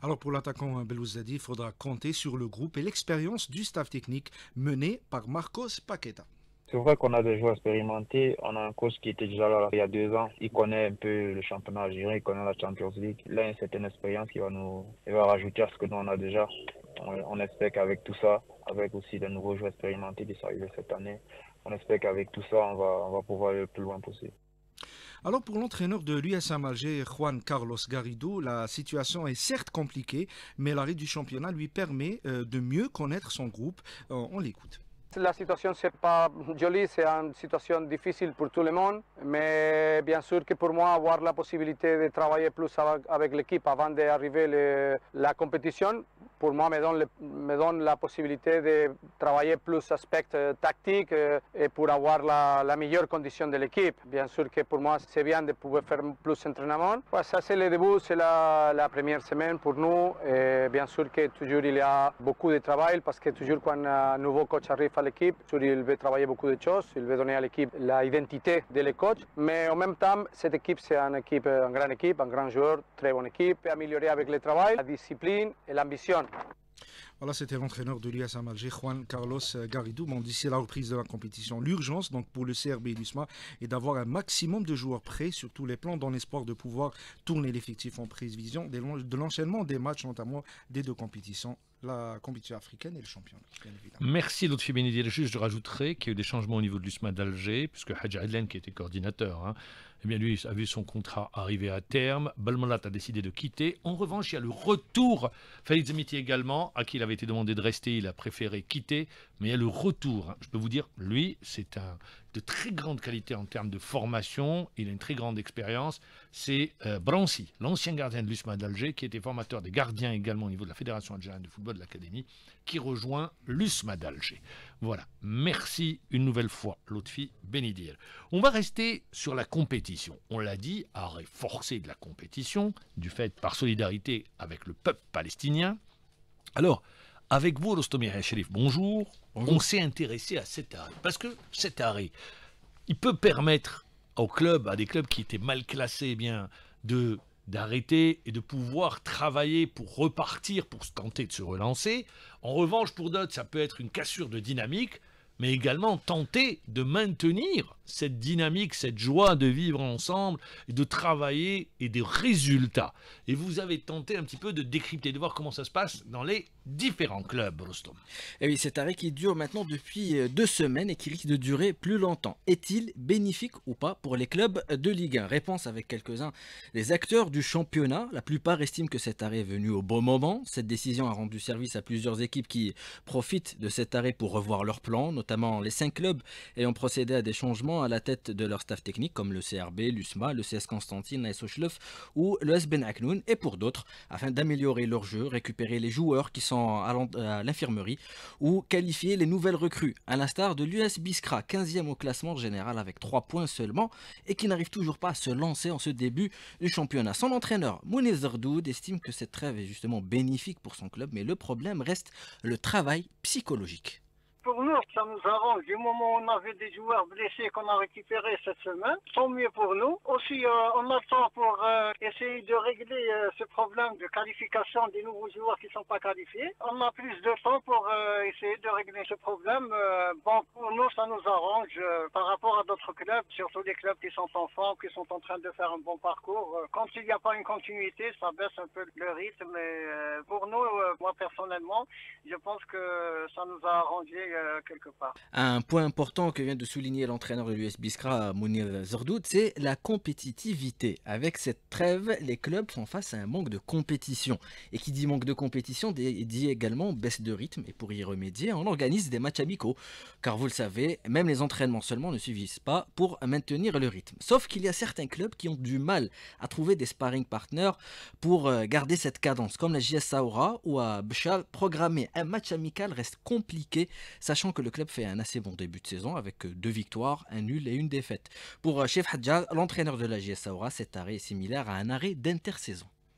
Alors pour l'attaquant Belouizdadi, il faudra compter sur le groupe et l'expérience du staff technique mené par Marcos Paqueta. C'est vrai qu'on a des joueurs expérimentés. On a un coach qui était déjà là il y a deux ans. Il connaît un peu le championnat algérien, il connaît la Champions League. Il a une certaine expérience qui va nous il va rajouter à ce que nous on a déjà. On, on espère qu'avec tout ça, avec aussi de nouveaux joueurs expérimentés qui sont arrivés cette année, on espère qu'avec tout ça, on va, on va pouvoir aller le plus loin possible. Alors pour l'entraîneur de l'U S M Alger, Juan Carlos Garrido, la situation est certes compliquée, mais l'arrêt du championnat lui permet euh, de mieux connaître son groupe. Euh, on l'écoute. La situation, c'est pas jolie, c'est une situation difficile pour tout le monde, mais bien sûr que pour moi, avoir la possibilité de travailler plus avec, avec l'équipe avant d'arriver à la compétition, pour moi, me donne, le, me donne la possibilité de travailler plus aspect euh, tactique euh, et pour avoir la, la meilleure condition de l'équipe. Bien sûr que pour moi, c'est bien de pouvoir faire plus d'entraînement. Ouais, ça, c'est le début, c'est la, la première semaine pour nous. Et bien sûr que toujours il y a beaucoup de travail parce que toujours quand un nouveau coach arrive à l'équipe, il veut travailler beaucoup de choses, il veut donner à l'équipe l'identité de le coach. Mais en même temps, cette équipe, c'est une équipe, une grande équipe, un grand joueur, très bonne équipe, améliorer avec le travail, la discipline et l'ambition. Voilà, c'était l'entraîneur de l'U S M Alger, Juan Carlos Garrido. Bon, d'ici la reprise de la compétition, l'urgence donc pour le C R B et l'U S M A est d'avoir un maximum de joueurs prêts sur tous les plans dans l'espoir de pouvoir tourner l'effectif en prévision de l'enchaînement des matchs, notamment des deux compétitions, la compétition africaine et le championnat. Merci Lotfi Benedir. Juste, je rajouterai qu'il y a eu des changements au niveau de l'U S M A d'Alger, puisque Hadj Adlen, qui était coordinateur, hein, eh bien lui a vu son contrat arriver à terme. Balmolat a décidé de quitter. En revanche, il y a le retour. Félix Zemiti également, à qui il avait été demandé de rester, il a préféré quitter. Mais il y a le retour. Hein. Je peux vous dire, lui, c'est un de très grande qualité en termes de formation. Il a une très grande expérience. C'est euh, Brancy, l'ancien gardien de l'U S M A d'Alger, qui était formateur des gardiens également au niveau de la Fédération algérienne de football de l'Académie, qui rejoint l'U S M A d'Alger. Voilà. Merci une nouvelle fois, Lotfi Benedir. On va rester sur la compétition. On l'a dit, arrêt forcé de la compétition, du fait par solidarité avec le peuple palestinien. Alors, avec vous, Rostomi Hachrif, bonjour. bonjour. On s'est intéressé à cet arrêt. Parce que cet arrêt, il peut permettre aux clubs, à des clubs qui étaient mal classés, eh bien, de d'arrêter et de pouvoir travailler pour repartir, pour se tenter de se relancer. En revanche, pour d'autres, ça peut être une cassure de dynamique, mais également tenter de maintenir cette dynamique, cette joie de vivre ensemble, et de travailler et des résultats. Et vous avez tenté un petit peu de décrypter, de voir comment ça se passe dans les différents clubs, Rostom. Et oui, cet arrêt qui dure maintenant depuis deux semaines et qui risque de durer plus longtemps. Est-il bénéfique ou pas pour les clubs de Ligue un? Réponse avec quelques-uns des acteurs du championnat. La plupart estiment que cet arrêt est venu au bon moment. Cette décision a rendu service à plusieurs équipes qui profitent de cet arrêt pour revoir leur plan, notamment les cinq clubs ayant procédé à des changements à la tête de leur staff technique comme le C R B, l'U S M A, le C S Constantine, l'A S Ochlef ou le S Ben Aknoun, et pour d'autres, afin d'améliorer leur jeu, récupérer les joueurs qui sont à l'infirmerie ou qualifier les nouvelles recrues, à l'instar de l'U S Biskra, quinzième au classement général avec trois points seulement et qui n'arrive toujours pas à se lancer en ce début du championnat. Son entraîneur, Mounir Zardoud, estime que cette trêve est justement bénéfique pour son club, mais le problème reste le travail psychologique. Pour nous, ça nous arrange. Du moment où on avait des joueurs blessés qu'on a récupérés cette semaine, tant mieux pour nous. Aussi, euh, on attend pour euh, essayer de régler euh, ce problème de qualification des nouveaux joueurs qui ne sont pas qualifiés. On a plus de temps pour euh, essayer de régler ce problème. Euh, bon, pour nous, ça nous arrange euh, par rapport à d'autres clubs, surtout des clubs qui sont en forme, qui sont en train de faire un bon parcours. Euh, quand il n'y a pas une continuité, ça baisse un peu le rythme. Mais euh, pour nous, euh, moi personnellement, je pense que ça nous a arrangé quelque part. Un point important que vient de souligner l'entraîneur de l'U S Biskra, Mounir Zardoud, c'est la compétitivité. Avec cette trêve, les clubs font face à un manque de compétition. Et qui dit manque de compétition dit également baisse de rythme. Et pour y remédier, on organise des matchs amicaux. Car vous le savez, même les entraînements seulement ne suffisent pas pour maintenir le rythme. Sauf qu'il y a certains clubs qui ont du mal à trouver des sparring partners pour garder cette cadence. Comme la J S Saoura ou à Bchal, programmer un match amical reste compliqué, sachant que le club fait un assez bon début de saison avec deux victoires, un nul et une défaite. Pour Chef Hadja, l'entraîneur de la J S Saoura, cet arrêt est similaire à un arrêt d'intersaison.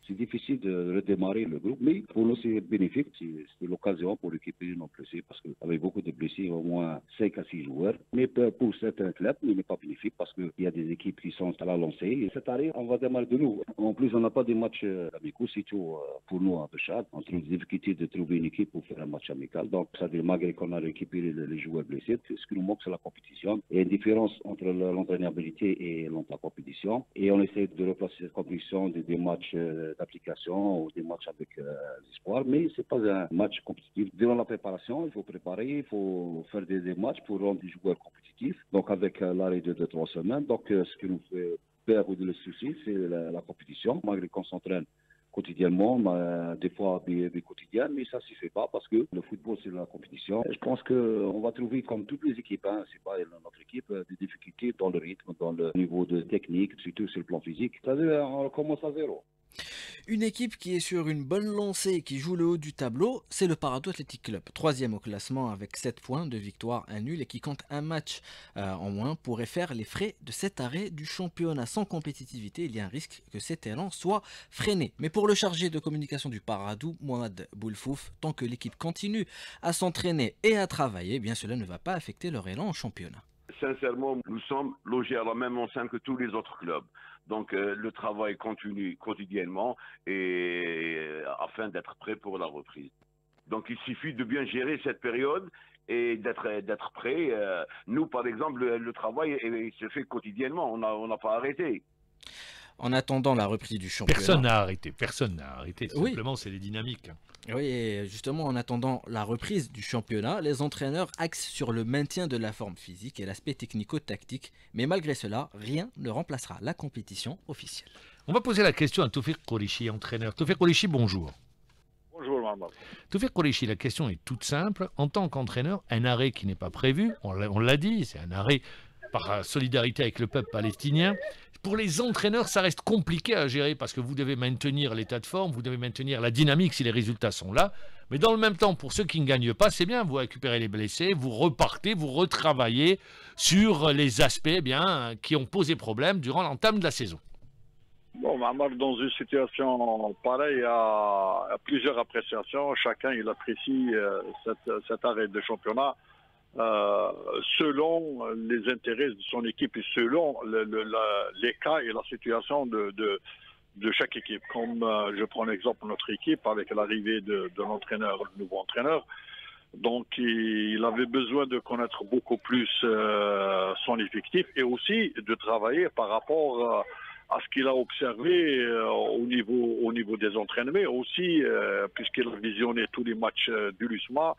c'est difficile de redémarrer le groupe. Mais pour nous, c'est bénéfique. C'est l'occasion pour récupérer nos blessés parce qu'avec beaucoup de blessés, au moins cinq à six joueurs. Mais pour certains clubs, il n'est pas bénéfique parce qu'il y a des équipes qui sont à la lancée. Et cette année, on va démarrer de nous. En plus, on n'a pas de matchs amicaux, c'est tout pour nous à Béchade. On trouve des difficultés de trouver une équipe pour faire un match amical. Donc, ça veut dire, malgré qu'on a récupéré les joueurs blessés, ce qui nous manque, c'est la compétition. Il y a une différence entre l'entraînabilité et la compétition. Et on essaie de replacer cette compétition de des matchs d'application ou des matchs avec euh, l'espoir. Mais ce n'est pas un match compétitif. Durant la préparation, il faut préparer, il faut faire des, des matchs pour rendre les joueurs compétitifs. Donc, avec euh, l'arrêt de deux trois semaines. Donc, euh, ce qui nous fait peur ou de le souci, c'est la, la compétition. Malgré qu'on s'entraîne quotidiennement, euh, des fois des, des quotidiennes, mais ça ne se fait pas parce que le football, c'est la compétition. Je pense qu'on va trouver, comme toutes les équipes, hein, c'est pas notre équipe, des difficultés dans le rythme, dans le niveau de technique, surtout sur le plan physique. C'est-à-dire, on commence à zéro. Une équipe qui est sur une bonne lancée, qui joue le haut du tableau, c'est le Paradou Athletic Club. Troisième au classement avec sept points, deux victoires, un nul et qui compte un match euh, en moins pourrait faire les frais de cet arrêt du championnat. Sans compétitivité, il y a un risque que cet élan soit freiné. Mais pour le chargé de communication du Paradou, Mohamed Boulfouf, tant que l'équipe continue à s'entraîner et à travailler, eh bien cela ne va pas affecter leur élan en championnat. Sincèrement, nous sommes logés à la même enceinte que tous les autres clubs. Donc euh, le travail continue quotidiennement et, euh, afin d'être prêt pour la reprise. Donc il suffit de bien gérer cette période et d'être d'être prêt. Euh, nous, par exemple, le, le travail il, il se fait quotidiennement. On n'a on n'a pas arrêté. En attendant la reprise du championnat. Personne n'a arrêté, personne n'a arrêté. Oui. Simplement, c'est les dynamiques. Oui, et justement, en attendant la reprise du championnat, les entraîneurs axent sur le maintien de la forme physique et l'aspect technico-tactique. Mais malgré cela, rien ne remplacera la compétition officielle. On va poser la question à Toufik Kourichi, entraîneur. Toufik Kourichi, bonjour. Bonjour, Mohamed. Toufik Kourichi, la question est toute simple. En tant qu'entraîneur, un arrêt qui n'est pas prévu, on l'a dit, c'est un arrêt par solidarité avec le peuple palestinien. Pour les entraîneurs, ça reste compliqué à gérer parce que vous devez maintenir l'état de forme, vous devez maintenir la dynamique si les résultats sont là. Mais dans le même temps, pour ceux qui ne gagnent pas, c'est bien, vous récupérez les blessés, vous repartez, vous retravaillez sur les aspects eh bien, qui ont posé problème durant l'entame de la saison. Bon, Mohamed, dans une situation pareille, il y a plusieurs appréciations. Chacun il apprécie euh, cette, cet arrêt de championnat. Euh, selon les intérêts de son équipe et selon le, le, la, les cas et la situation de, de, de chaque équipe. Comme euh, je prends l'exemple de notre équipe avec l'arrivée de, de l'entraîneur, le nouveau entraîneur. Donc il, il avait besoin de connaître beaucoup plus euh, son effectif et aussi de travailler par rapport euh, à ce qu'il a observé euh, au, niveau, au niveau des entraînements, aussi euh, puisqu'il a visionné tous les matchs euh, du LUSMA.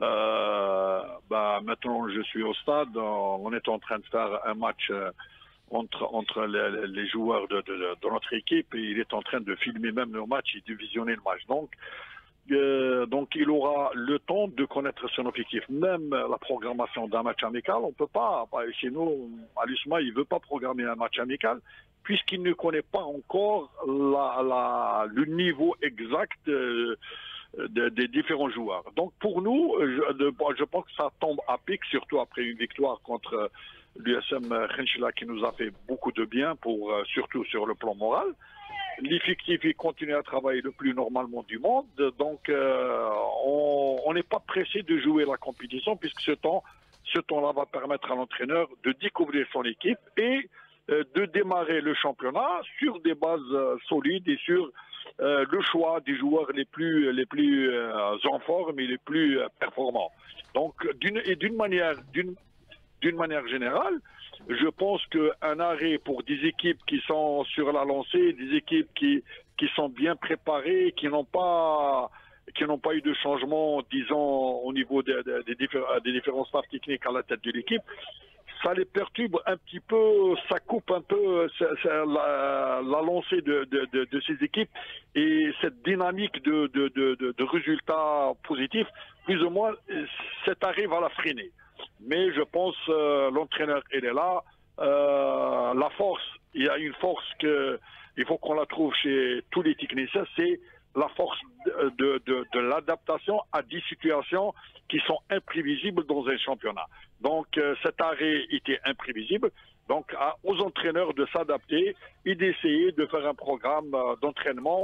Euh, bah, maintenant, je suis au stade. On est en train de faire un match euh, entre, entre les, les joueurs de, de, de notre équipe et il est en train de filmer même le match et de visionner le match. Donc, euh, donc, il aura le temps de connaître son objectif. Même la programmation d'un match amical, on ne peut pas. Chez nous, à l'USMA, il ne veut pas programmer un match amical puisqu'il ne connaît pas encore la, la, le niveau exact. Euh, Des, des différents joueurs. Donc pour nous, je, de, je pense que ça tombe à pic, surtout après une victoire contre l'U S M Khenchela qui nous a fait beaucoup de bien, pour, surtout sur le plan moral. L'effectif il continue à travailler le plus normalement du monde, donc euh, on n'est pas pressé de jouer la compétition puisque ce temps, ce temps-là va permettre à l'entraîneur de découvrir son équipe et euh, de démarrer le championnat sur des bases euh, solides et sur Euh, le choix des joueurs les plus, les plus euh, en forme et les plus euh, performants. Donc, d'une, et d'une manière, d'une, d'une manière générale, je pense qu'un arrêt pour des équipes qui sont sur la lancée, des équipes qui, qui sont bien préparées, qui n'ont pas, qui n'ont pas eu de changement, disons, au niveau des, des, des, différents, des différents staffs techniques à la tête de l'équipe, ça les perturbe un petit peu, ça coupe un peu ça, ça, la, la lancée de, de, de, de ces équipes et cette dynamique de, de, de, de, de résultats positifs, plus ou moins, cet arrêt va la freiner. Mais je pense euh, l'entraîneur, il est là. Euh, la force, il y a une force que il faut qu'on la trouve chez tous les techniciens, c'est la force de, de, de, de l'adaptation à des situations qui sont imprévisibles dans un championnat. Donc euh, cet arrêt était imprévisible, donc à, aux entraîneurs de s'adapter et d'essayer de faire un programme euh, d'entraînement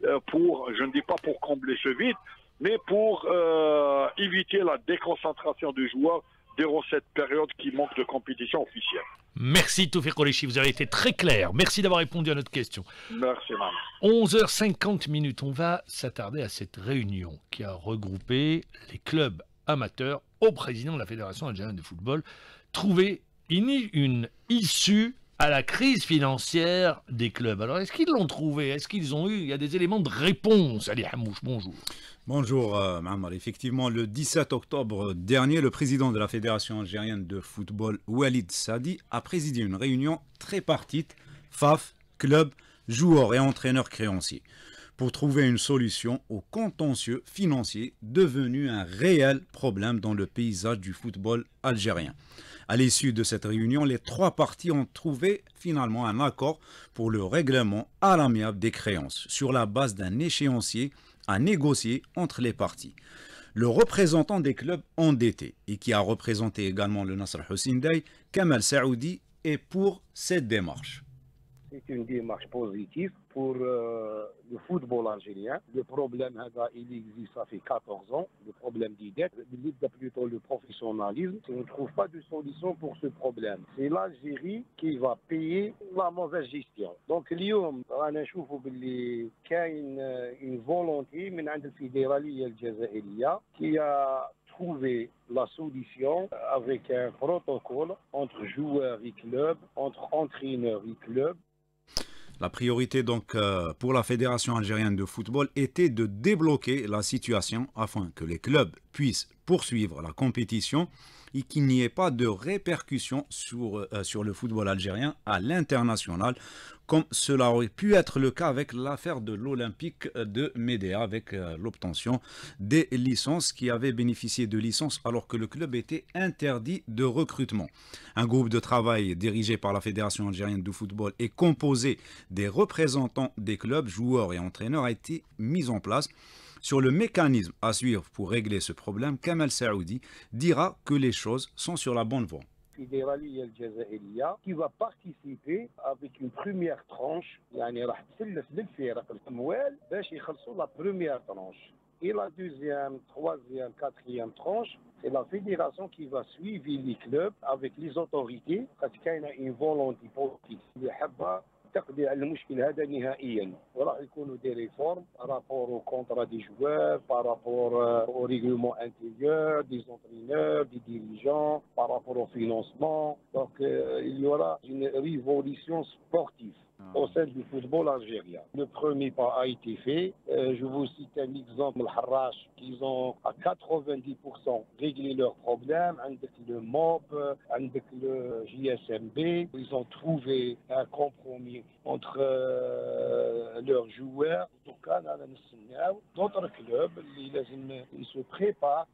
euh, pour, je ne dis pas pour combler ce vide, mais pour euh, éviter la déconcentration des joueurs durant cette période qui manque de compétition officielle. Merci Toufik Kolechi, vous avez été très clair. Merci d'avoir répondu à notre question. Merci, maman. onze heures cinquante minutes, on va s'attarder à cette réunion qui a regroupé les clubs amateurs au président de la Fédération algérienne de football. Trouver une, une issue à la crise financière des clubs. Alors, est-ce qu'ils l'ont trouvé? Est-ce qu'ils ont eu? Il y a des éléments de réponse. Ali Hamouche, bonjour. Bonjour, euh, Mahamar. Effectivement, le dix-sept octobre dernier, le président de la Fédération algérienne de football, Walid Sadi, a présidé une réunion tripartite, F A F, club, joueurs et entraîneurs créanciers, pour trouver une solution au contentieux financier devenu un réel problème dans le paysage du football algérien. À l'issue de cette réunion, les trois parties ont trouvé finalement un accord pour le règlement à l'amiable des créances sur la base d'un échéancier à négocier entre les parties. Le représentant des clubs endettés et qui a représenté également le Nasr Hussein Dey, Kamal Saoudi, est pour cette démarche. C'est une démarche positive pour euh, le football algérien. Le problème, il existe, ça fait quatorze ans, le problème des dettes. Il y a plutôt le professionnalisme. On ne trouve pas de solution pour ce problème. C'est l'Algérie qui va payer la mauvaise gestion. Donc, اليوم رانا نشوفوا باللي كاين une volonté من عند الفيدرالية الجزائرية qui a trouvé la solution avec un protocole entre joueurs et clubs, entre entraîneurs et clubs. La priorité donc euh, pour la Fédération algérienne de football était de débloquer la situation afin que les clubs puissent poursuivre la compétition et qu'il n'y ait pas de répercussions sur, euh, sur le football algérien à l'international, comme cela aurait pu être le cas avec l'affaire de l'Olympique de Médéa, avec euh, l'obtention des licences qui avaient bénéficié de licences alors que le club était interdit de recrutement. Un groupe de travail dirigé par la Fédération algérienne de football et composé des représentants des clubs, joueurs et entraîneurs a été mis en place. Sur le mécanisme à suivre pour régler ce problème, Kamal Saoudi dira que les choses sont sur la bonne voie. الفيدرالية الجزائرية qui va participer avec une première tranche يعني راح تسلف للفرق الأموال باش يخلصوا la première tranche. Et la deuxième, troisième, quatrième tranche, c'est la fédération qui va suivre les clubs avec les autorités parce qu'il y a une volonté politique. تقضي على المشكل هذا نهائيا وراح يكونوا دي ريفورم رابور او كونترا دي جوار بارابور او ريغلومون انتيريور دي زونترينور دي ديريجون بارابور او فينانسمون دونك il y aura une révolution sportive au sein du football algérien. Le premier pas a été fait. Euh, je vous cite un exemple, le Harrach, qui ont à quatre-vingt-dix pour cent réglé leurs problèmes, avec le M O B, avec le J S M B. Ils ont trouvé un compromis entre euh, leurs joueurs. D'autres clubs, ils se préparent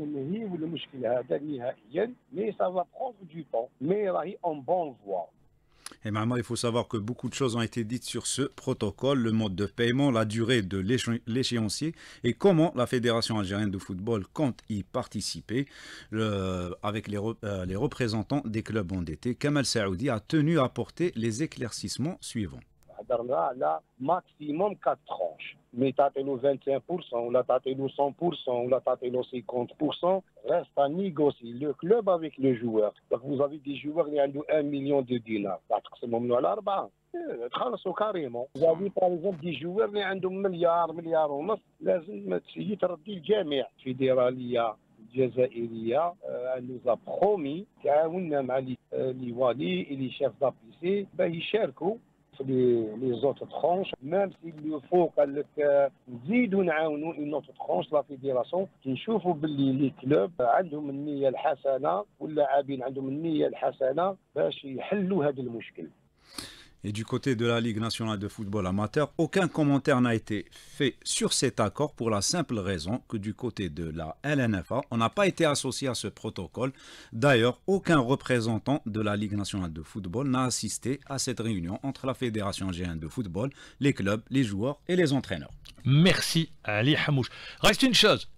mais ça va prendre du temps. Mais en bonne voie. Et maintenant, il faut savoir que beaucoup de choses ont été dites sur ce protocole, le mode de paiement, la durée de l'échéancier et comment la Fédération algérienne de football compte y participer le, avec les, euh, les représentants des clubs endettés. Kamal Saoudi a tenu à apporter les éclaircissements suivants. Là, maximum quatre tranches. Mais t'as-tu vingt-cinq pour cent, ou là t'as-tu cent pour cent, ou là t'as-tu cinquante pour cent, reste à négocier le club avec le joueur. Donc vous avez des joueurs qui ont un million de dinars. تقسمهم على أربعة. تخلصوا carrément. Vous avez par exemple des joueurs qui ont un milliard, milliard ونص. لازم تجي تردي الجميع. فيدرالية الجزائرية elle nous a promis تعاوننا مع les والي et les chefs d'appliquer باش يشاركوا Les, les autres tranches, même s'il lui faut نزيدوا نعاونوا une autre tranche la fédération qui نشوفوا باللي les clubs عندهم النية الحسنة واللاعبين عندهم النية الحسنة باش يحلوا هذا المشكل. Et du côté de la Ligue nationale de football amateur, aucun commentaire n'a été fait sur cet accord pour la simple raison que du côté de la L N F A, on n'a pas été associé à ce protocole. D'ailleurs, aucun représentant de la Ligue nationale de football n'a assisté à cette réunion entre la Fédération algérienne de football, les clubs, les joueurs et les entraîneurs. Merci Ali Hamouche. Reste une chose.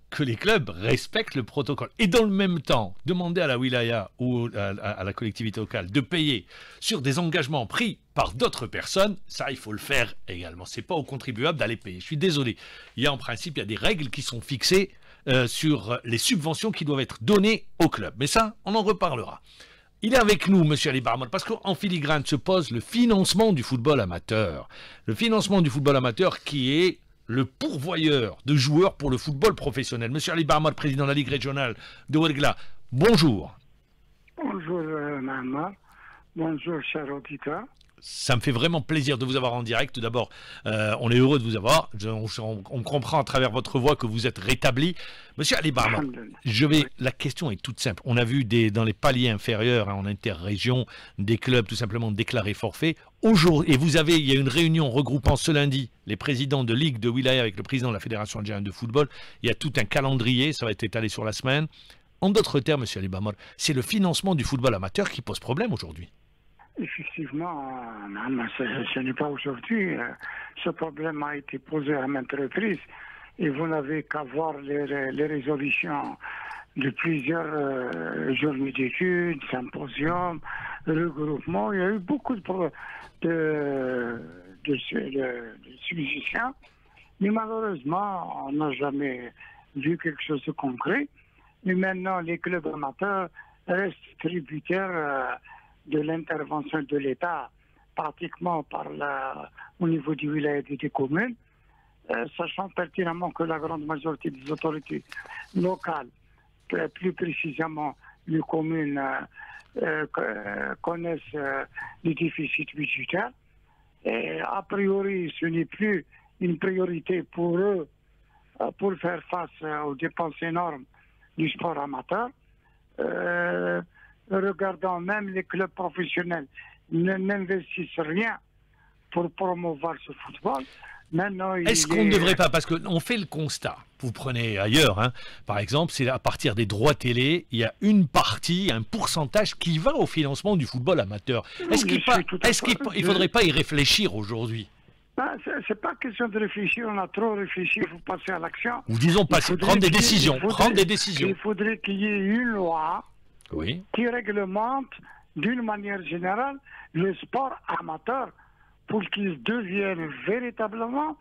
que les clubs respectent le protocole. Et dans le même temps, demander à la wilaya ou à, à, à la collectivité locale de payer sur des engagements pris par d'autres personnes, ça, il faut le faire également. C'est pas aux contribuables d'aller payer. Je suis désolé. Il y a en principe, il y a des règles qui sont fixées euh, sur les subventions qui doivent être données aux clubs. Mais ça, on en reparlera. Il est avec nous, M. Ali Barmol, parce qu'en filigrane se pose le financement du football amateur. Le financement du football amateur qui est le pourvoyeur de joueurs pour le football professionnel. Monsieur Ali Barmol, président de la Ligue régionale de Ouargla, bonjour. Bonjour, euh, Mahama. Bonjour, cher auditeur. Ça me fait vraiment plaisir de vous avoir en direct. Tout d'abord, euh, on est heureux de vous avoir. Je, on, on comprend à travers votre voix que vous êtes rétabli. Monsieur Ali Barmol, je vais. La question est toute simple. On a vu des, dans les paliers inférieurs, hein, en interrégion, des clubs tout simplement déclarés forfaits. Aujourd'hui, et vous avez, il y a une réunion regroupant ce lundi les présidents de Ligue de Wilaya avec le président de la Fédération algérienne de football. Il y a tout un calendrier, ça va être étalé sur la semaine. En d'autres termes, monsieur Ali Barmol, c'est le financement du football amateur qui pose problème aujourd'hui. Effectivement, non, ce, ce n'est pas aujourd'hui. Ce problème a été posé à maintes reprises et vous n'avez qu'à voir les, les résolutions de plusieurs euh, journées d'études, symposiums, regroupements. Il y a eu beaucoup de, de, de, de, de suggestions, mais malheureusement, on n'a jamais vu quelque chose de concret. Et maintenant, les clubs amateurs restent tributaires euh, de l'intervention de l'État, pratiquement par la, au niveau du wilaya et des communes, euh, sachant pertinemment que la grande majorité des autorités locales, plus précisément les communes, euh, euh, connaissent euh, les déficits budgétaires. Et a priori, ce n'est plus une priorité pour eux euh, pour faire face euh, aux dépenses énormes du sport amateur. Euh, Regardant même les clubs professionnels n'investissent rien pour promouvoir ce football. Maintenant, est-ce qu'on ne est... devrait pas, parce qu'on fait le constat, vous prenez ailleurs, hein, par exemple, c'est à partir des droits télé, il y a une partie, un pourcentage qui va au financement du football amateur. Est-ce qu'il ne faudrait pas y réfléchir aujourd'hui? Ben, c'est pas question de réfléchir, on a trop réfléchi, il faut passer à l'action. Ou disons passer, prendre des décisions, faudrait, prendre des décisions. Il faudrait qu'il y ait une loi oui. qui réglemente d'une manière générale le sport amateur pour qu'il devienne véritablement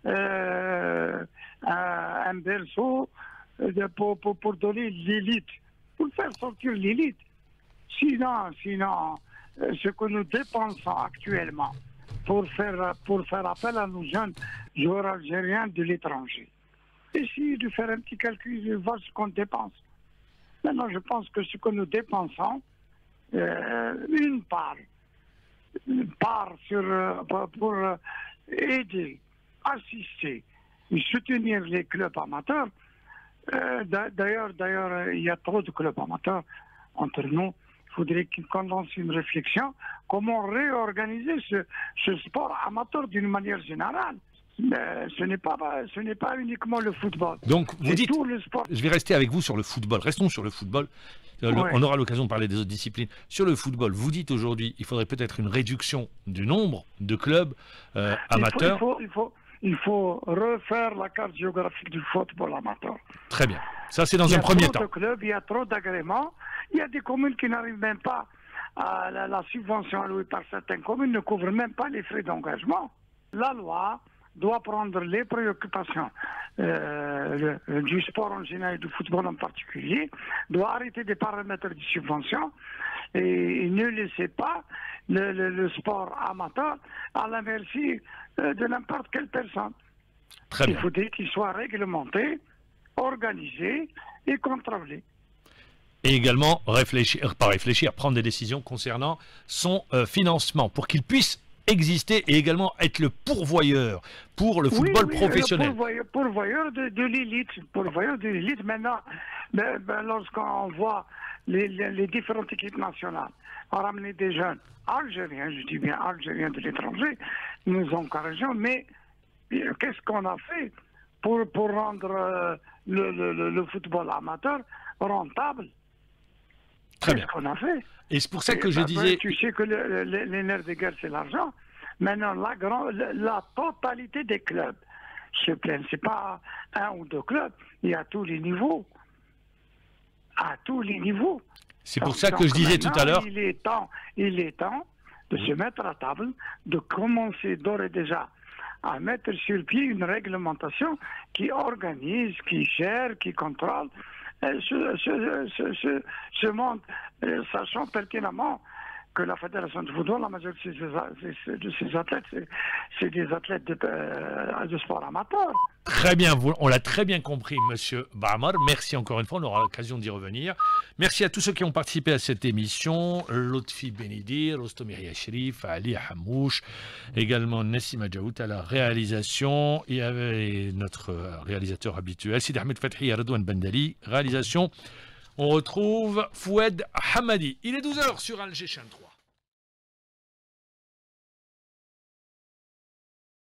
euh, un, un berceau de, pour, pour, pour donner l'élite, pour faire sortir l'élite. Sinon, sinon euh, ce que nous dépensons actuellement pour faire, pour faire appel à nos jeunes joueurs algériens de l'étranger, essayez de faire un petit calcul de voir ce qu'on dépense. Maintenant, je pense que ce que nous dépensons, euh, une part, une part sur, euh, pour euh, aider, assister et soutenir les clubs amateurs. Euh, d'ailleurs, d'ailleurs, il y a trop de clubs amateurs entre nous. Il faudrait qu'on lance une réflexion comment réorganiser ce, ce sport amateur d'une manière générale. Mais ce n'est pas, ce n'est pas uniquement le football. Donc vous dites, tout le sport. Je vais rester avec vous sur le football. Restons sur le football. Le, ouais. On aura l'occasion de parler des autres disciplines. Sur le football, vous dites aujourd'hui, il faudrait peut-être une réduction du nombre de clubs euh, amateurs. Il faut, il, faut, il, faut, il faut refaire la carte géographique du football amateur. Très bien. Ça, c'est dans un premier temps. Il y a trop de clubs, il y a trop d'agréments. Il y a des communes qui n'arrivent même pas à la, la subvention allouée par certaines communes, ne couvre même pas les frais d'engagement. La loi doit prendre les préoccupations euh, le, du sport en général et du football en particulier, doit arrêter des paramètres de subvention et, et ne laisser pas le, le, le sport amateur à la merci euh, de n'importe quelle personne. Très bien. Il faudrait qu'il soit réglementé, organisé et contrôlé. Et également réfléchir, pas réfléchir, prendre des décisions concernant son euh, financement pour qu'il puisse exister et également être le pourvoyeur pour le football oui, oui, professionnel. Le pourvoyeur, pourvoyeur de, de l'élite. Pourvoyeur de l'élite. Maintenant, ben, ben, lorsqu'on voit les, les, les différentes équipes nationales ramener des jeunes algériens, je dis bien algériens de l'étranger, nous encourageons, mais qu'est-ce qu'on a fait pour, pour rendre euh, le, le, le football amateur rentable? Très bien. Qu'est-ce qu'on a fait? Et c'est pour ça que et je ben, disais... Tu sais que le, le, les nerfs de guerre, c'est l'argent. Maintenant, la, grand, la totalité des clubs se plaignent. Ce n'est pas un ou deux clubs, il y a tous les niveaux. À tous les niveaux. C'est pour ça que je disais tout à l'heure. Il est temps, il est temps de se mettre à table, de commencer d'ores et déjà à mettre sur pied une réglementation qui organise, qui gère, qui contrôle euh, ce, ce, ce, ce, ce monde, euh, sachant pertinemment que la Fédération de football, la majorité de ses athlètes, c'est des athlètes de, euh, de sport amateur. Très bien, on l'a très bien compris, monsieur Bamar. Merci encore une fois, on aura l'occasion d'y revenir. Merci à tous ceux qui ont participé à cette émission. Lotfi Benidir, Rostomir Sherif, Ali Hamouche, également Nassim Adjaout à la réalisation et avec notre réalisateur habituel, Sidi Ahmed Fathi et Redouane Bendali. Réalisation, on retrouve Foued Hamadi. Il est douze heures sur Alger Chaîne trois.